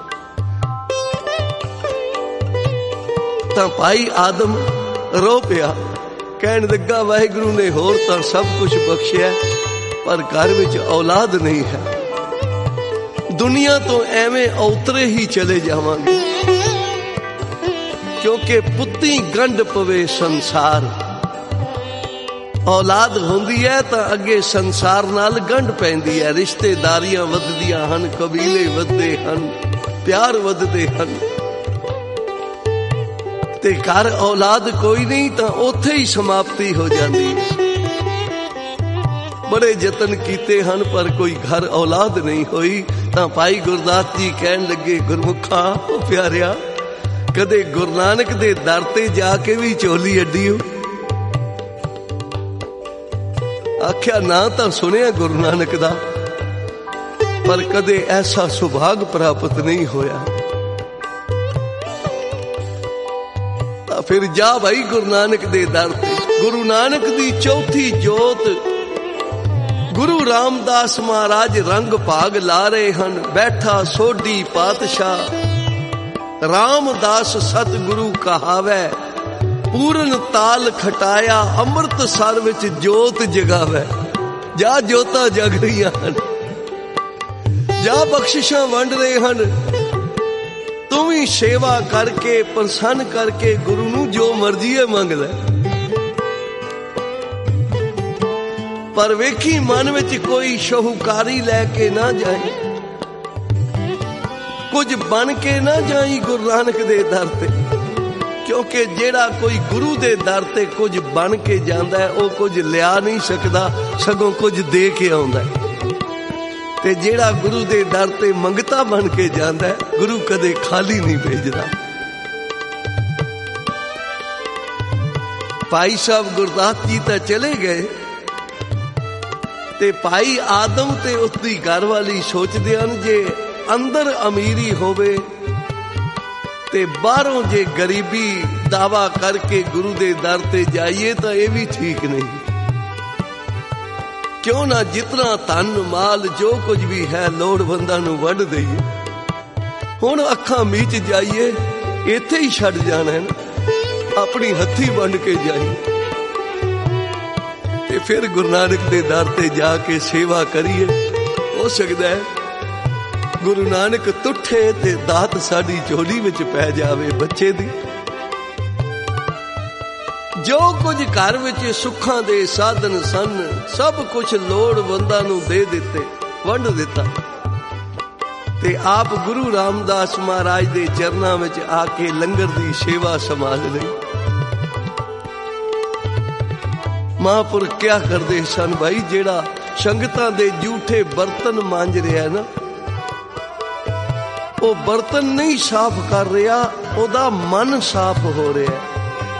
तां भाई आदम रो पिया, कहन लगा वाहिगुरु ने होर तां सब कुछ बख्शिया, पर घर विच औलाद नहीं है। दुनिया तो एवें औतरे ही चले जावांगे, क्योंकि पुत्ती गंढ पवे संसार। औलाद होंदी है तां अगे संसार नाल गंढ पैंदी है, रिश्तेदारियां वधदियां हन, कबीले वधदे हन, प्यार वधदे हन। ते घर औलाद कोई नहीं तां ओथे ही समाप्ति हो जाती है। बड़े यतन कीते हन पर कोई घर औलाद नहीं होई। तां भाई गुरदास जी कहन लगे, गुरमुखा ओ प्यारिया, कदे गुरु नानक दे दर ते जाके भी चोली अड्डी हो? आख्या ना तां सुनिया गुरु नानक दा, पर कदे ऐसा सुभाग प्राप्त नहीं होया। तां फिर जा भाई गुरु नानक दे दर ते। गुरु नानक दी चौथी जोत गुरु रामदास महाराज रंग भाग ला रहे हन। बैठा सोढ़ी पातशाह रामदास सतगुरु कहावै, पूरन ताल खटाया अमृतसर विच जोत जगावै। जा जोता जग रही हन, जा बख्शिशां वंड रहे हन। तू भी सेवा करके प्रसन्न करके गुरु नू जो मर्जी है मंग ले, पर वेखी मन विच कोई शाहूकारी लैके ना जाए, कुछ बन के ना जाई गुरु नानक दे दर ते। क्योंकि जेड़ा कोई गुरु दे दर ते कुछ बन के जांदा है, वो कुछ लिया नहीं सकदा, सगों कुछ दे के आउंदा है। ते जेड़ा गुरु दे दर ते मंगता बन के जांदा है, गुरु कदे खाली नहीं भेजदा। भाई साहब गुरदास जी तो चले गए, ते भाई आदम ते उसकी घर वाली सोचते हैं, जे अंदर अमीरी होवे ते बाहरों जे गरीबी दावा करके गुरु दे दर ते जाइए तो यह भी ठीक नहीं। क्यों ना जितना धन माल जो कुछ भी है लोड़वंदां नूं वंड दईए। हुण अखां मीच जाइए, इत्थे ही छड्ड जाना है ना, अपनी हथी वंड के जाइए। ते कि फिर गुरु नानक दे दर ते जाके सेवा करिए। हो सकता है गुरु नानक तुठे ते दात साडी झोली विच पै जावे बच्चे दी। जो कुछ घर विच सुखां दे साधन सन सब कुछ लोड़वंदां नूं दे दिते, वंड दिता ते आप गुरु रामदास महाराज दे चरनां विच आके लंगर दी सेवा संभाल लई। महापुरख क्या करदे सन भाई, जेड़ा संगतां दे झूठे बर्तन मांज रिहा है ना, वो बर्तन नहीं साफ कर रहा, ओदा मन साफ हो रहा है।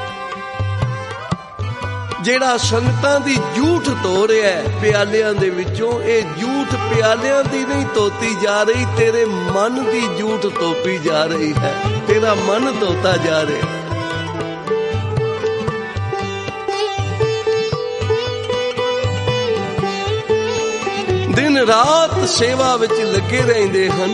जेड़ा संगतां दी झूठ धो रहा है प्यालियां दे विचों, ये झूठ प्यालियां दी नहीं धोती जा रही, तेरे मन दी झूठ धोपी जा रही है, तेरा मन धोता जा रहा है। दिन रात सेवा विच लगे रहिंदे हन।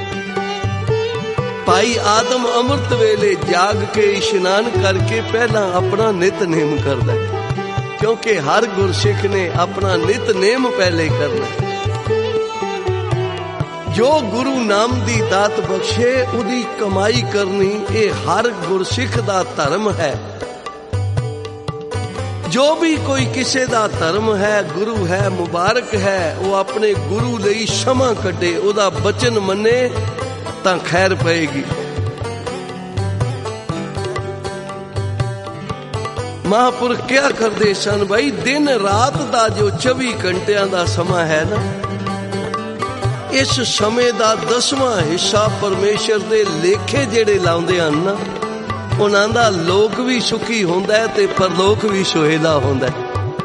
भाई आदम अमृत वेले जाग के इशनान करके पहला अपना नितनेम करदा है, क्योंकि हर गुरसिख ने अपना नितनेम पहले करना है। जो गुरु नाम दी दात बख्शे उदी कमाई करनी, ये हर गुरसिख दा धर्म है। जो भी कोई किसी दा धर्म है, गुरु है, मुबारक है, वो अपने गुरु लई क्षमा कटे, उदा बचन मने तां खैर पएगी। महापुरख क्या करदे सन भाई, दिन रात दा जो चौबी घंटियां दा समा है ना, इस समय दा दसवां हिस्सा परमेश्वर दे लेखे जेड़े लाउंदे हन ना, उन्हां दा लोक भी सुखी हुंदा है ते परलोक भी सुहेला हुंदा है।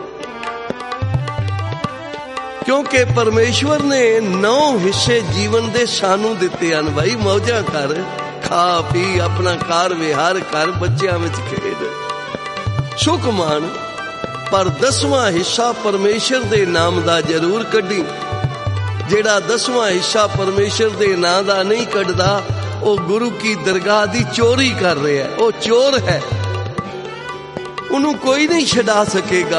क्योंकि परमेश्वर ने नौ हिस्से जीवन दे सानू दिते हन भाई। मौजा कर, खा पी, अपना कार विहार कर, बच्चियां विच खेड, सुख मान, पर दसवां हिस्सा परमेश्वर दे नाम दा जरूर कड्डी। जेड़ा दसवां हिस्सा परमेश्वर दे नाम दा नहीं कड्डदा, वो गुरु की दरगाह दी चोरी कर रहा है, वो चोर है, उन्हों कोई नहीं छड़ा सकेगा।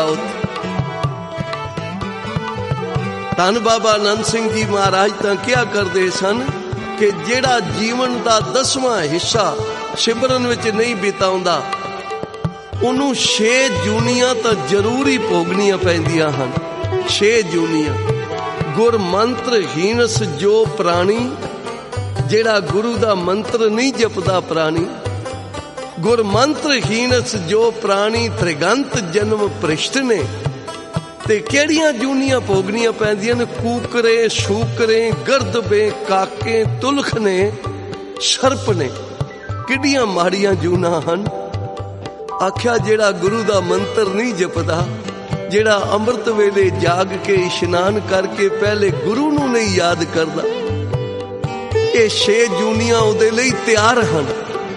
धन बाबा आनंद सिंह जी महाराज तां क्या करदे सन कि जेड़ा जीवन दा दसवां हिस्सा सिमरन विच नहीं बिताउंदा, उन्हों छे जूनियां तां जरूर ही भोगनियां पैंदियां हन। छे जूनियां। गुर मंत्र हीनस जो प्राणी, जेड़ा गुरु दा मंत्र नहीं जपदा प्राणी, गुर मंत्र हीनस जो प्राणी त्रिगंत जन्म भ्रिष्ट ने। ते केड़ियां जूनियां भोगनियां पैंदियां ने, कूकरे, शूकरे, गर्दबे, काके, तुलख ने, सर्प ने। किडियां माड़ियां जूना हन। आख्या जेड़ा गुरु दा मंत्र नहीं जपदा, जेड़ा अमृत वेले जाग के इशनान करके पहले गुरु नूं नहीं याद करदा, ये छे जूनियां उहदे लई तैयार हन।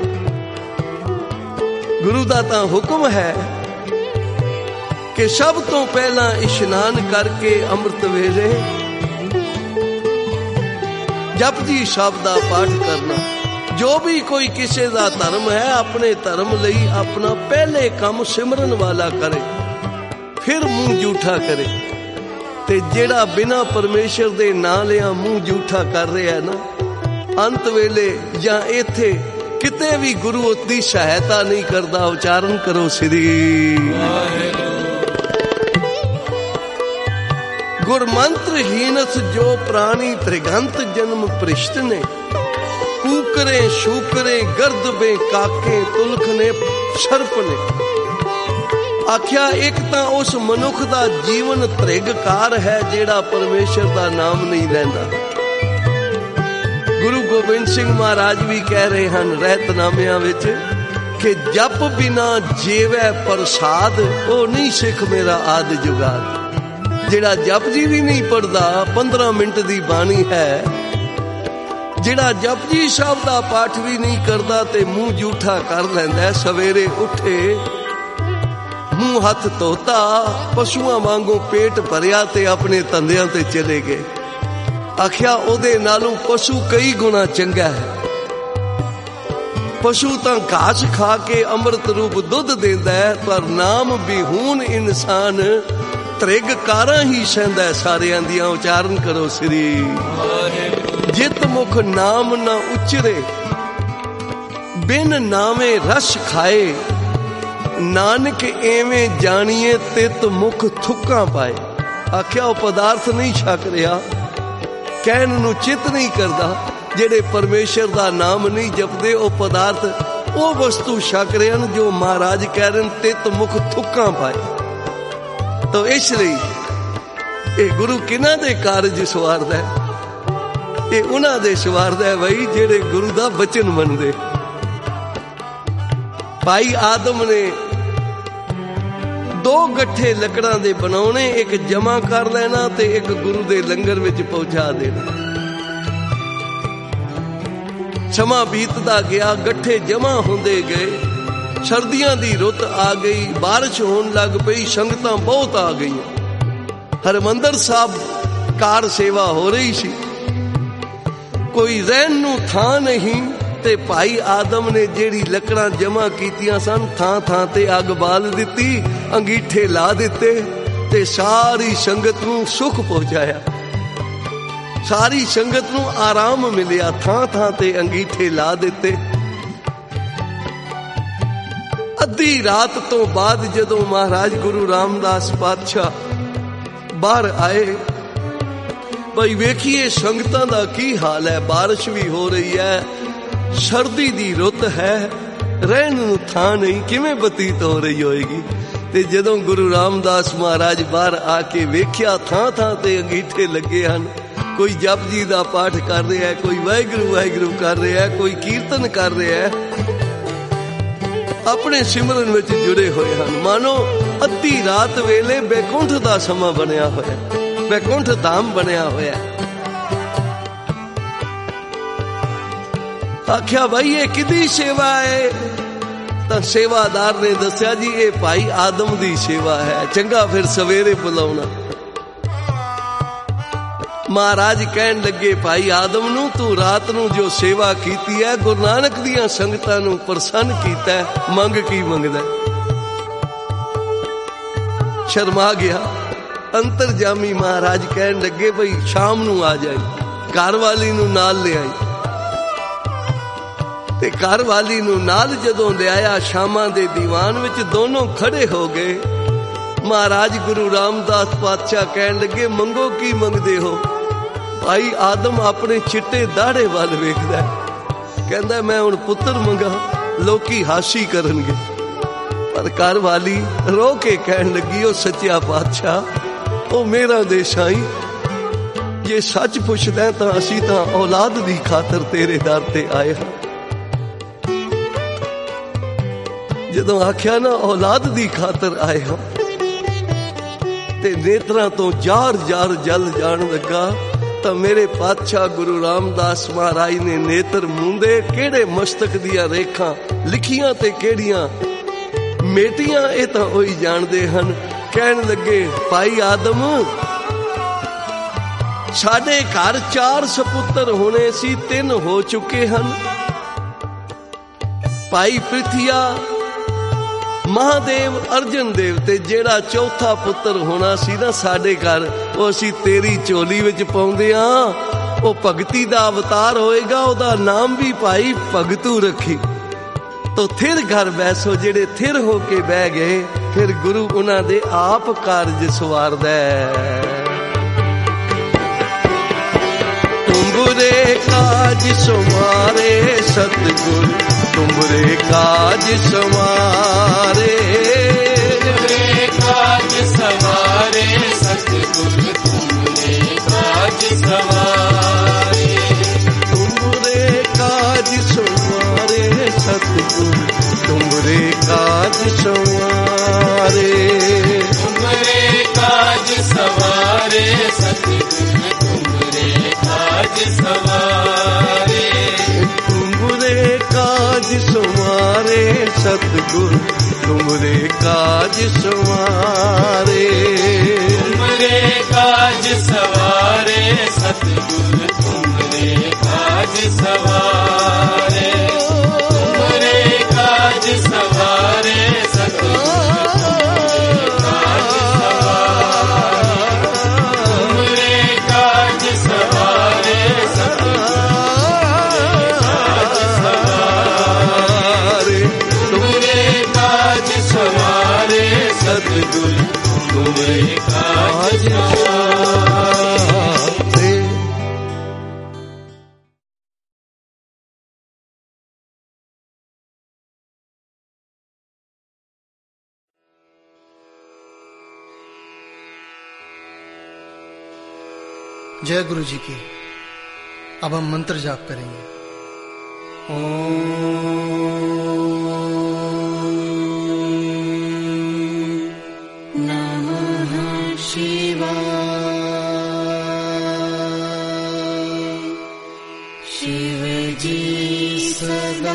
गुरु दा तां हुक्म है कि सब तो पहला इशनान करके अमृत वेले जपजी साहब दा पाठ करना। जो भी कोई किसी दा धर्म है, अपने धर्म लई अपना पहले काम सिमरन वाला करे, फिर मुंह जूठा करे। ते जेड़ा बिना परमेश्वर दे नां लिया मुंह जूठा कर रहा है ना, अंत वेले या इथे किते भी गुरु उसकी सहायता नहीं करता। उच्चारण करो श्री गुर मंत्र हीनस जो प्राणी त्रिगंत जन्म भ्रिष्ट ने। कूकरे, शूकरे, गर्दबे, काके, तुलख ने, सर्प ने। आख्या एक तां उस मनुख दा जीवन त्रिगकार है जेड़ा परमेश्वर दा नाम नहीं लैंदा। गुरु गोबिंद सिंह महाराज भी कह रहे हैं रहतनामियां विच कि जप बिना जेवै प्रसाद, ओ नहीं सिख मेरा आद जुगाद। जेड़ा जप जी भी नहीं पढ़दा, पंद्रह मिनट दी बाणी है, जेड़ा जपजी साहब दा पाठ भी नहीं करदा ते मुंह जूठा कर लैंदा। सवेरे उठे, मुंह हथ धोता, पशुआं वांगू पेट भरिया ते अपने धंधियां ते चले गए। आख्या ओदे नालों पशु कई गुना चंगा है। पशु तां घास खा के अमृत रूप दुध देंदा है, पर नाम बिहून इंसान ਤ੍ਰਿਗ ਕਾਰਾਂ ਹੀ ਸਹਿੰਦਾ ਸਾਰਿਆਂ ਦੀਆਂ। ਉਚਾਰਨ ਕਰੋ ਸ੍ਰੀ ਜਿਤ ਮੁਖ ਨਾਮ ਨਾ ਉਚਰੇ, ਬਿਨ ਨਾਵੇਂ ਰਸ ਖਾਏ, ਨਾਨਕ ਐਵੇਂ ਜਾਣੀਏ ਤਿਤ ਮੁਖ ਥੁੱਕਾਂ ਪਾਏ। ਆਖਿਆ ਉਹ ਪਦਾਰਥ ਨਹੀਂ ਛਕ ਰਿਹਾ, ਕਹਿਣ ਨੂੰ ਚਿੱਤ ਨਹੀਂ ਕਰਦਾ, ਜਿਹੜੇ ਪਰਮੇਸ਼ਰ ਦਾ ਨਾਮ ਨਹੀਂ ਜਪਦੇ ਉਹ ਪਦਾਰਥ ਉਹ ਵਸਤੂ ਛਕ ਰਹੇ ਹਨ ਜੋ ਮਹਾਰਾਜ ਕਹਿ ਰਹੇ ਤਿਤ ਮੁਖ ਥੁੱਕਾਂ ਪਾਏ। ਤਾਂ ਇਸ ਲਈ ਇਹ ਗੁਰੂ ਕਿਹਨਾਂ ਦੇ ਕਾਰਜ ਸਵਾਰਦਾ ਹੈ? ਇਹ ਉਹਨਾਂ ਦੇ ਸਵਾਰਦਾ ਹੈ ਬਈ ਜਿਹੜੇ ਗੁਰੂ ਦਾ ਬਚਨ ਮੰਨਦੇ। ਭਾਈ ਆਦਮ ਨੇ ਦੋ ਗੱਠੇ ਲੱਕੜਾਂ ਦੇ ਬਣਾਉਣੇ, ਇੱਕ ਜਮਾ ਕਰ ਲੈਣਾ ਤੇ ਇੱਕ ਗੁਰੂ ਦੇ ਲੰਗਰ ਵਿੱਚ ਪਹੁੰਚਾ ਦੇਣਾ। ਸਮਾਂ ਬੀਤਦਾ ਗਿਆ, ਗੱਠੇ ਜਮਾ ਹੁੰਦੇ ਗਏ, ਸਰਦੀਆਂ ਦੀ ਰੁੱਤ ਆ ਗਈ, ਬਾਰਿਸ਼ ਹੋਣ ਲੱਗ ਪਈ, ਸੰਗਤਾਂ ਬਹੁਤ ਆ ਗਈਆਂ। ਹਰਿਮੰਦਰ ਸਾਹਿਬ ਕਾਰ ਸੇਵਾ ਹੋ ਰਹੀ ਸੀ, ਕੋਈ ਰਹਿਣ ਨੂੰ ਥਾਂ ਨਹੀਂ, ਤੇ ਭਾਈ ਆਦਮ ਨੇ ਜਿਹੜੀ ਲੱਕੜਾਂ ਜਮਾ ਕੀਤੀਆਂ ਸਨ ਥਾਂ ਥਾਂ ਤੇ ਅੱਗ ਬਾਲ ਦਿੱਤੀ, ਅੰਗੀਠੇ ਲਾ ਦਿੱਤੇ ਤੇ ਸਾਰੀ ਸੰਗਤ ਨੂੰ ਸੁੱਖ ਪਹੁੰਚਾਇਆ, ਸਾਰੀ ਸੰਗਤ ਨੂੰ ਆਰਾਮ ਮਿਲਿਆ। ਥਾਂ ਥਾਂ ਤੇ ਅੰਗੀਠੇ ਲਾ ਦਿੱਤੇ। ਅੱਧੀ ਰਾਤ ਤੋਂ ਬਾਅਦ ਜਦੋਂ ਮਹਾਰਾਜ ਗੁਰੂ ਰਾਮਦਾਸ ਪਾਤਸ਼ਾਹ ਬਾਹਰ ਆਏ, ਭਾਈ ਵੇਖੀਏ ਸੰਗਤਾਂ ਦਾ ਕੀ ਹਾਲ ਹੈ। ਬਾਰਿਸ਼ ਵੀ ਹੋ ਰਹੀ ਹੈ, ਸਰਦੀ ਦੀ ਰੁੱਤ ਹੈ, ਰਹਿਣ ਨੂੰ ਥਾਂ ਨਹੀਂ, ਕਿਵੇਂ ਬਤੀਤ ਹੋ ਰਹੀ ਹੋਏਗੀ। ਤੇ ਜਦੋਂ ਗੁਰੂ ਰਾਮਦਾਸ ਮਹਾਰਾਜ ਬਾਹਰ ਆ ਕੇ ਵੇਖਿਆ ਥਾਂ ਥਾਂ ਤੇ ਅੰਗੀਠੇ ਲੱਗੇ ਹਨ, ਕੋਈ ਜਪਜੀ ਦਾ ਪਾਠ ਕਰ ਰਿਹਾ, ਕੋਈ ਵਾਹਿਗੁਰੂ ਵਾਹਿਗੁਰੂ ਕਰ ਰਿਹਾ, ਕੋਈ ਕੀਰਤਨ ਕਰ ਰਿਹਾ, ਆਪਣੇ ਸਿਮਰਨ ਵਿੱਚ ਜੁੜੇ ਹੋਏ ਹਨ। ਮਾਨੋ ਅੱਧੀ ਰਾਤ ਵੇਲੇ ਬੈਕੁੰਠ ਦਾ ਸਮਾਂ ਬਣਿਆ ਹੋਇਆ, ਬੈਕੁੰਠ ਧਾਮ ਬਣਿਆ ਹੋਇਆ। ਆਖਿਆ ਭਾਈ ਇਹ ਕਿਹਦੀ ਸੇਵਾ ਹੈ? ਤਾਂ ਸੇਵਾਦਾਰ ਨੇ ਦੱਸਿਆ ਜੀ ਇਹ ਭਾਈ ਆਦਮ ਦੀ ਸੇਵਾ ਹੈ। ਚੰਗਾ ਫਿਰ ਸਵੇਰੇ ਬੁਲਾਉਣਾ। ਮਹਾਰਾਜ ਕਹਿਣ ਲੱਗੇ ਭਾਈ ਆਦਮ ਨੂੰ, ਤੂੰ ਰਾਤ ਨੂੰ ਜੋ ਸੇਵਾ ਕੀਤੀ ਹੈ, ਗੁਰੂ ਨਾਨਕ ਦੀਆਂ ਸੰਗਤਾਂ ਨੂੰ ਪ੍ਰਸੰਨ ਕੀਤਾ, ਮੰਗ ਕੀ ਮੰਗਦਾ? ਸ਼ਰਮਾ ਗਿਆ। ਅੰਤਰਜਾਮੀ ਮਹਾਰਾਜ ਕਹਿਣ ਲੱਗੇ ਭਈ ਸ਼ਾਮ ਨੂੰ ਆ ਜਾਈ, ਘਰ ਵਾਲੀ ਨੂੰ ਨਾਲ ਲਿਆਈ। ਤੇ ਘਰ ਵਾਲੀ ਨੂੰ ਨਾਲ ਜਦੋਂ ਲਿਆਇਆ, ਸ਼ਾਮਾਂ ਦੇ ਦੀਵਾਨ ਵਿੱਚ ਦੋਨੋਂ ਖੜੇ ਹੋ ਗਏ। ਮਹਾਰਾਜ ਗੁਰੂ ਰਾਮਦਾਸ ਪਾਤਸ਼ਾਹ ਕਹਿਣ ਲੱਗੇ ਮੰਗੋ ਕੀ ਮੰਗਦੇ ਹੋ? ਭਾਈ ਆਦਮ ਆਪਣੇ ਚਿੱਟੇ ਦਾੜੇ ਵੱਲ ਵੇਖਦਾ, ਕਹਿੰਦਾ ਮੈਂ ਹੁਣ ਪੁੱਤਰ ਮੰਗਾ, ਲੋਕੀ ਹਾਸੀ ਕਰਨਗੇ। ਪਰ ਘਰ ਵਾਲੀ ਰੋ ਕੇ ਕਹਿਣ ਲੱਗੀ ਉਹ ਸੱਚਿਆ ਪਾਤਸ਼ਾਹ, ਉਹ ਮੇਰਾ ਦੇ ਸਾਈਂ, ਜੇ ਸੱਚ ਪੁੱਛਦਾ ਤਾਂ ਅਸੀਂ ਤਾਂ ਔਲਾਦ ਦੀ ਖਾਤਰ ਤੇਰੇ ਦਰ ਤੇ ਆਏ ਹਾਂ। ਜਦੋਂ ਆਖਿਆ ਨਾ ਔਲਾਦ ਦੀ ਖਾਤਰ ਆਏ ਹਾਂ, ਤੇ ਨੇਤਰਾਂ ਤੋਂ ਜਾਰ ਜਾਰ ਜਲ ਜਾਣ ਲੱਗਾ। ਤਾਂ ਮੇਰੇ ਪਾਤਸ਼ਾਹ ਗੁਰੂ ਰਾਮਦਾਸ ਮਹਾਰਾਜ ਨੇ ਨੇਤਰ ਮੂੰਦੇ, ਕਿਹੜੇ ਮਸਤਕ ਦੀਆਂ ਰੇਖਾਂ ਲਿਖੀਆਂ ਤੇ ਕਿਹੜੀਆਂ ਮੇਟੀਆਂ, ਇਹ ਤਾਂ ਉਹੀ ਜਾਣਦੇ ਹਨ। ਕਹਿਣ ਲੱਗੇ ਭਾਈ ਆਦਮ, ਸਾਡੇ ਘਰ ਚਾਰ ਸਪੁੱਤਰ ਹੋਣੇ ਸੀ, ਤਿੰਨ ਹੋ ਚੁੱਕੇ ਹਨ। ਭਾਈ ਪ੍ਰਿਥਿਆ, ਮਹਾਦੇਵ, ਅਰਜਨ ਦੇਵ, ਤੇ ਜਿਹੜਾ ਚੌਥਾ ਪੁੱਤਰ ਹੋਣਾ ਸੀ ਨਾ ਸਾਡੇ ਘਰ, ਉਹ ਅਸੀਂ ਤੇਰੀ ਝੋਲੀ ਵਿੱਚ ਪਾਉਂਦੇ ਆ। ਉਹ ਭਗਤੀ ਦਾ ਅਵਤਾਰ ਹੋਏਗਾ, ਉਹਦਾ ਨਾਮ ਵੀ ਭਾਈ ਭਗਤੂ ਰੱਖੀ। ਤੋ ਥਿਰ ਘਰ ਬੈਸੋ, ਜਿਹੜੇ ਥਿਰ ਹੋ ਕੇ ਬਹਿ ਗਏ, ਫਿਰ ਗੁਰੂ ਉਹਨਾਂ ਦੇ ਆਪ ਕਾਰਜ ਸਵਾਰਦਾ। ਤੁਮਰੇ ਕਾਜ ਸਵਾਰੇ ਸਤਿਗੁਰ, ਤੁਮਰੇ ਕਾਜ ਸਵਾਰੇ, ਤੁਮਰੇ ਕਾਜ ਸਵਾਰੇ ਸਤਿਗੁਰ, ਤੁਮਰੇ ਕਾਜ ਸਵਾਰੇ, ਤੁਮਰੇ ਕਾਜ ਸਵਾਰੇ ਸਤਿਗੁਰ, ਤੁਮਰੇ ਕਾਜ ਸਵਾਰੇ, ਤੁਮਰੇ ਕਾਜ ਸਵਾਰੇ ਸਤਿਗੁਰ, ਤੁਮਰੇ ਕਾਜ ਸਵਾਰੇ, ਤੁਮਰੇ ਕਾਜ ਸਵਾਰੇ ਸਤਿਗੁਰ, ਤੁਮਰੇ ਕਾਜ ਸਵਾਰੇ, ਤੁਮਰੇ ਕਾਜ ਸਵਾਰੇ ਸਤਿਗੁਰ, ਤੁਮਰੇ ਕਾਜ ਸਵਾਰੇ, ਤੁਮਰੇ ਕਾਜ ਸਵਾਰੇ ਸਤਿਗੁਰ, ਤੁਮਰੇ ਕਾਜ ਸਵਾਰੇ। साज दे। जय गुरु जी की। अब हम मंत्र जाप करेंगे। ओम नमः शिवाय। शिव जी सदा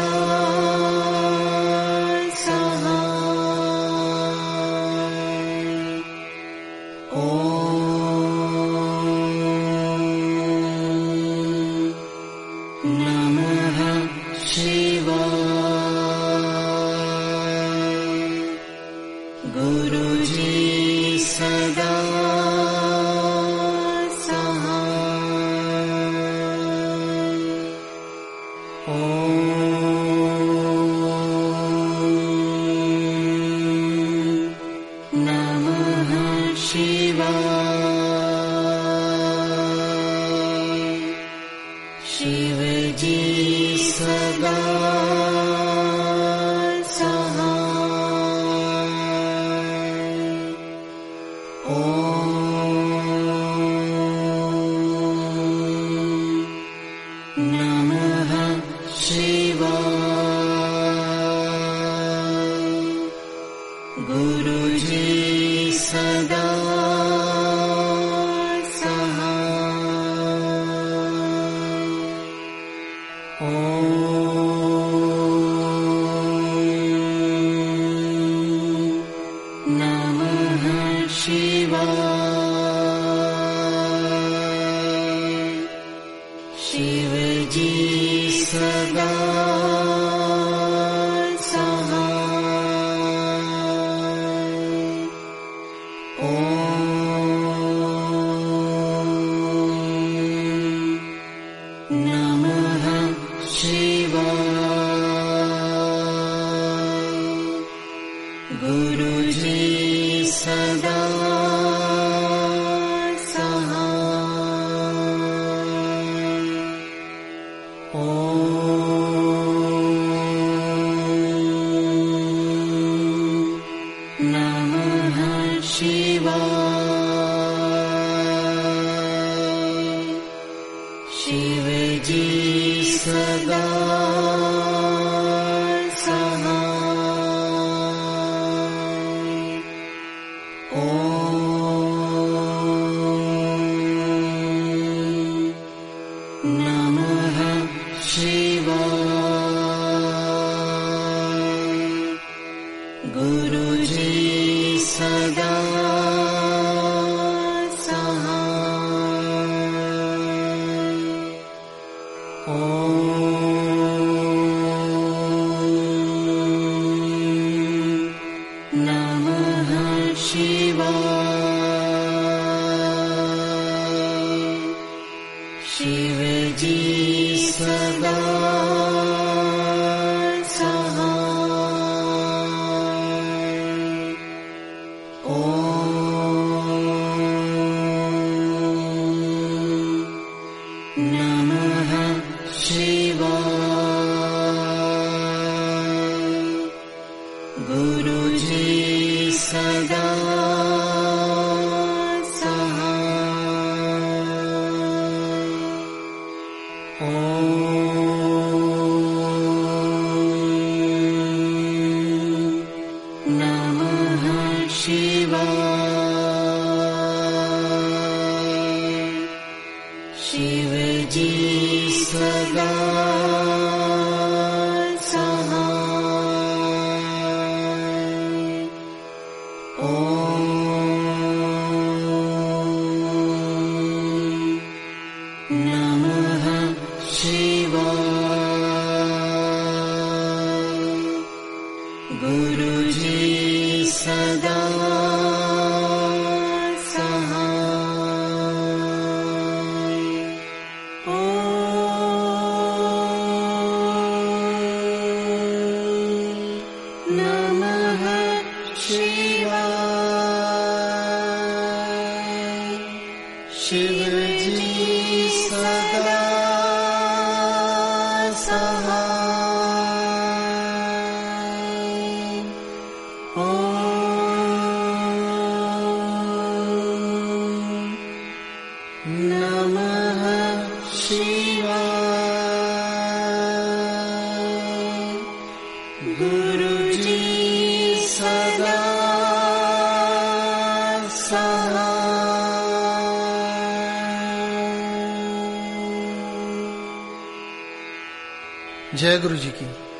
शिव जी सदा सहाय। ओम नमः शिवाय। गुरु जी सदा सहाय। जय गुरु जी की।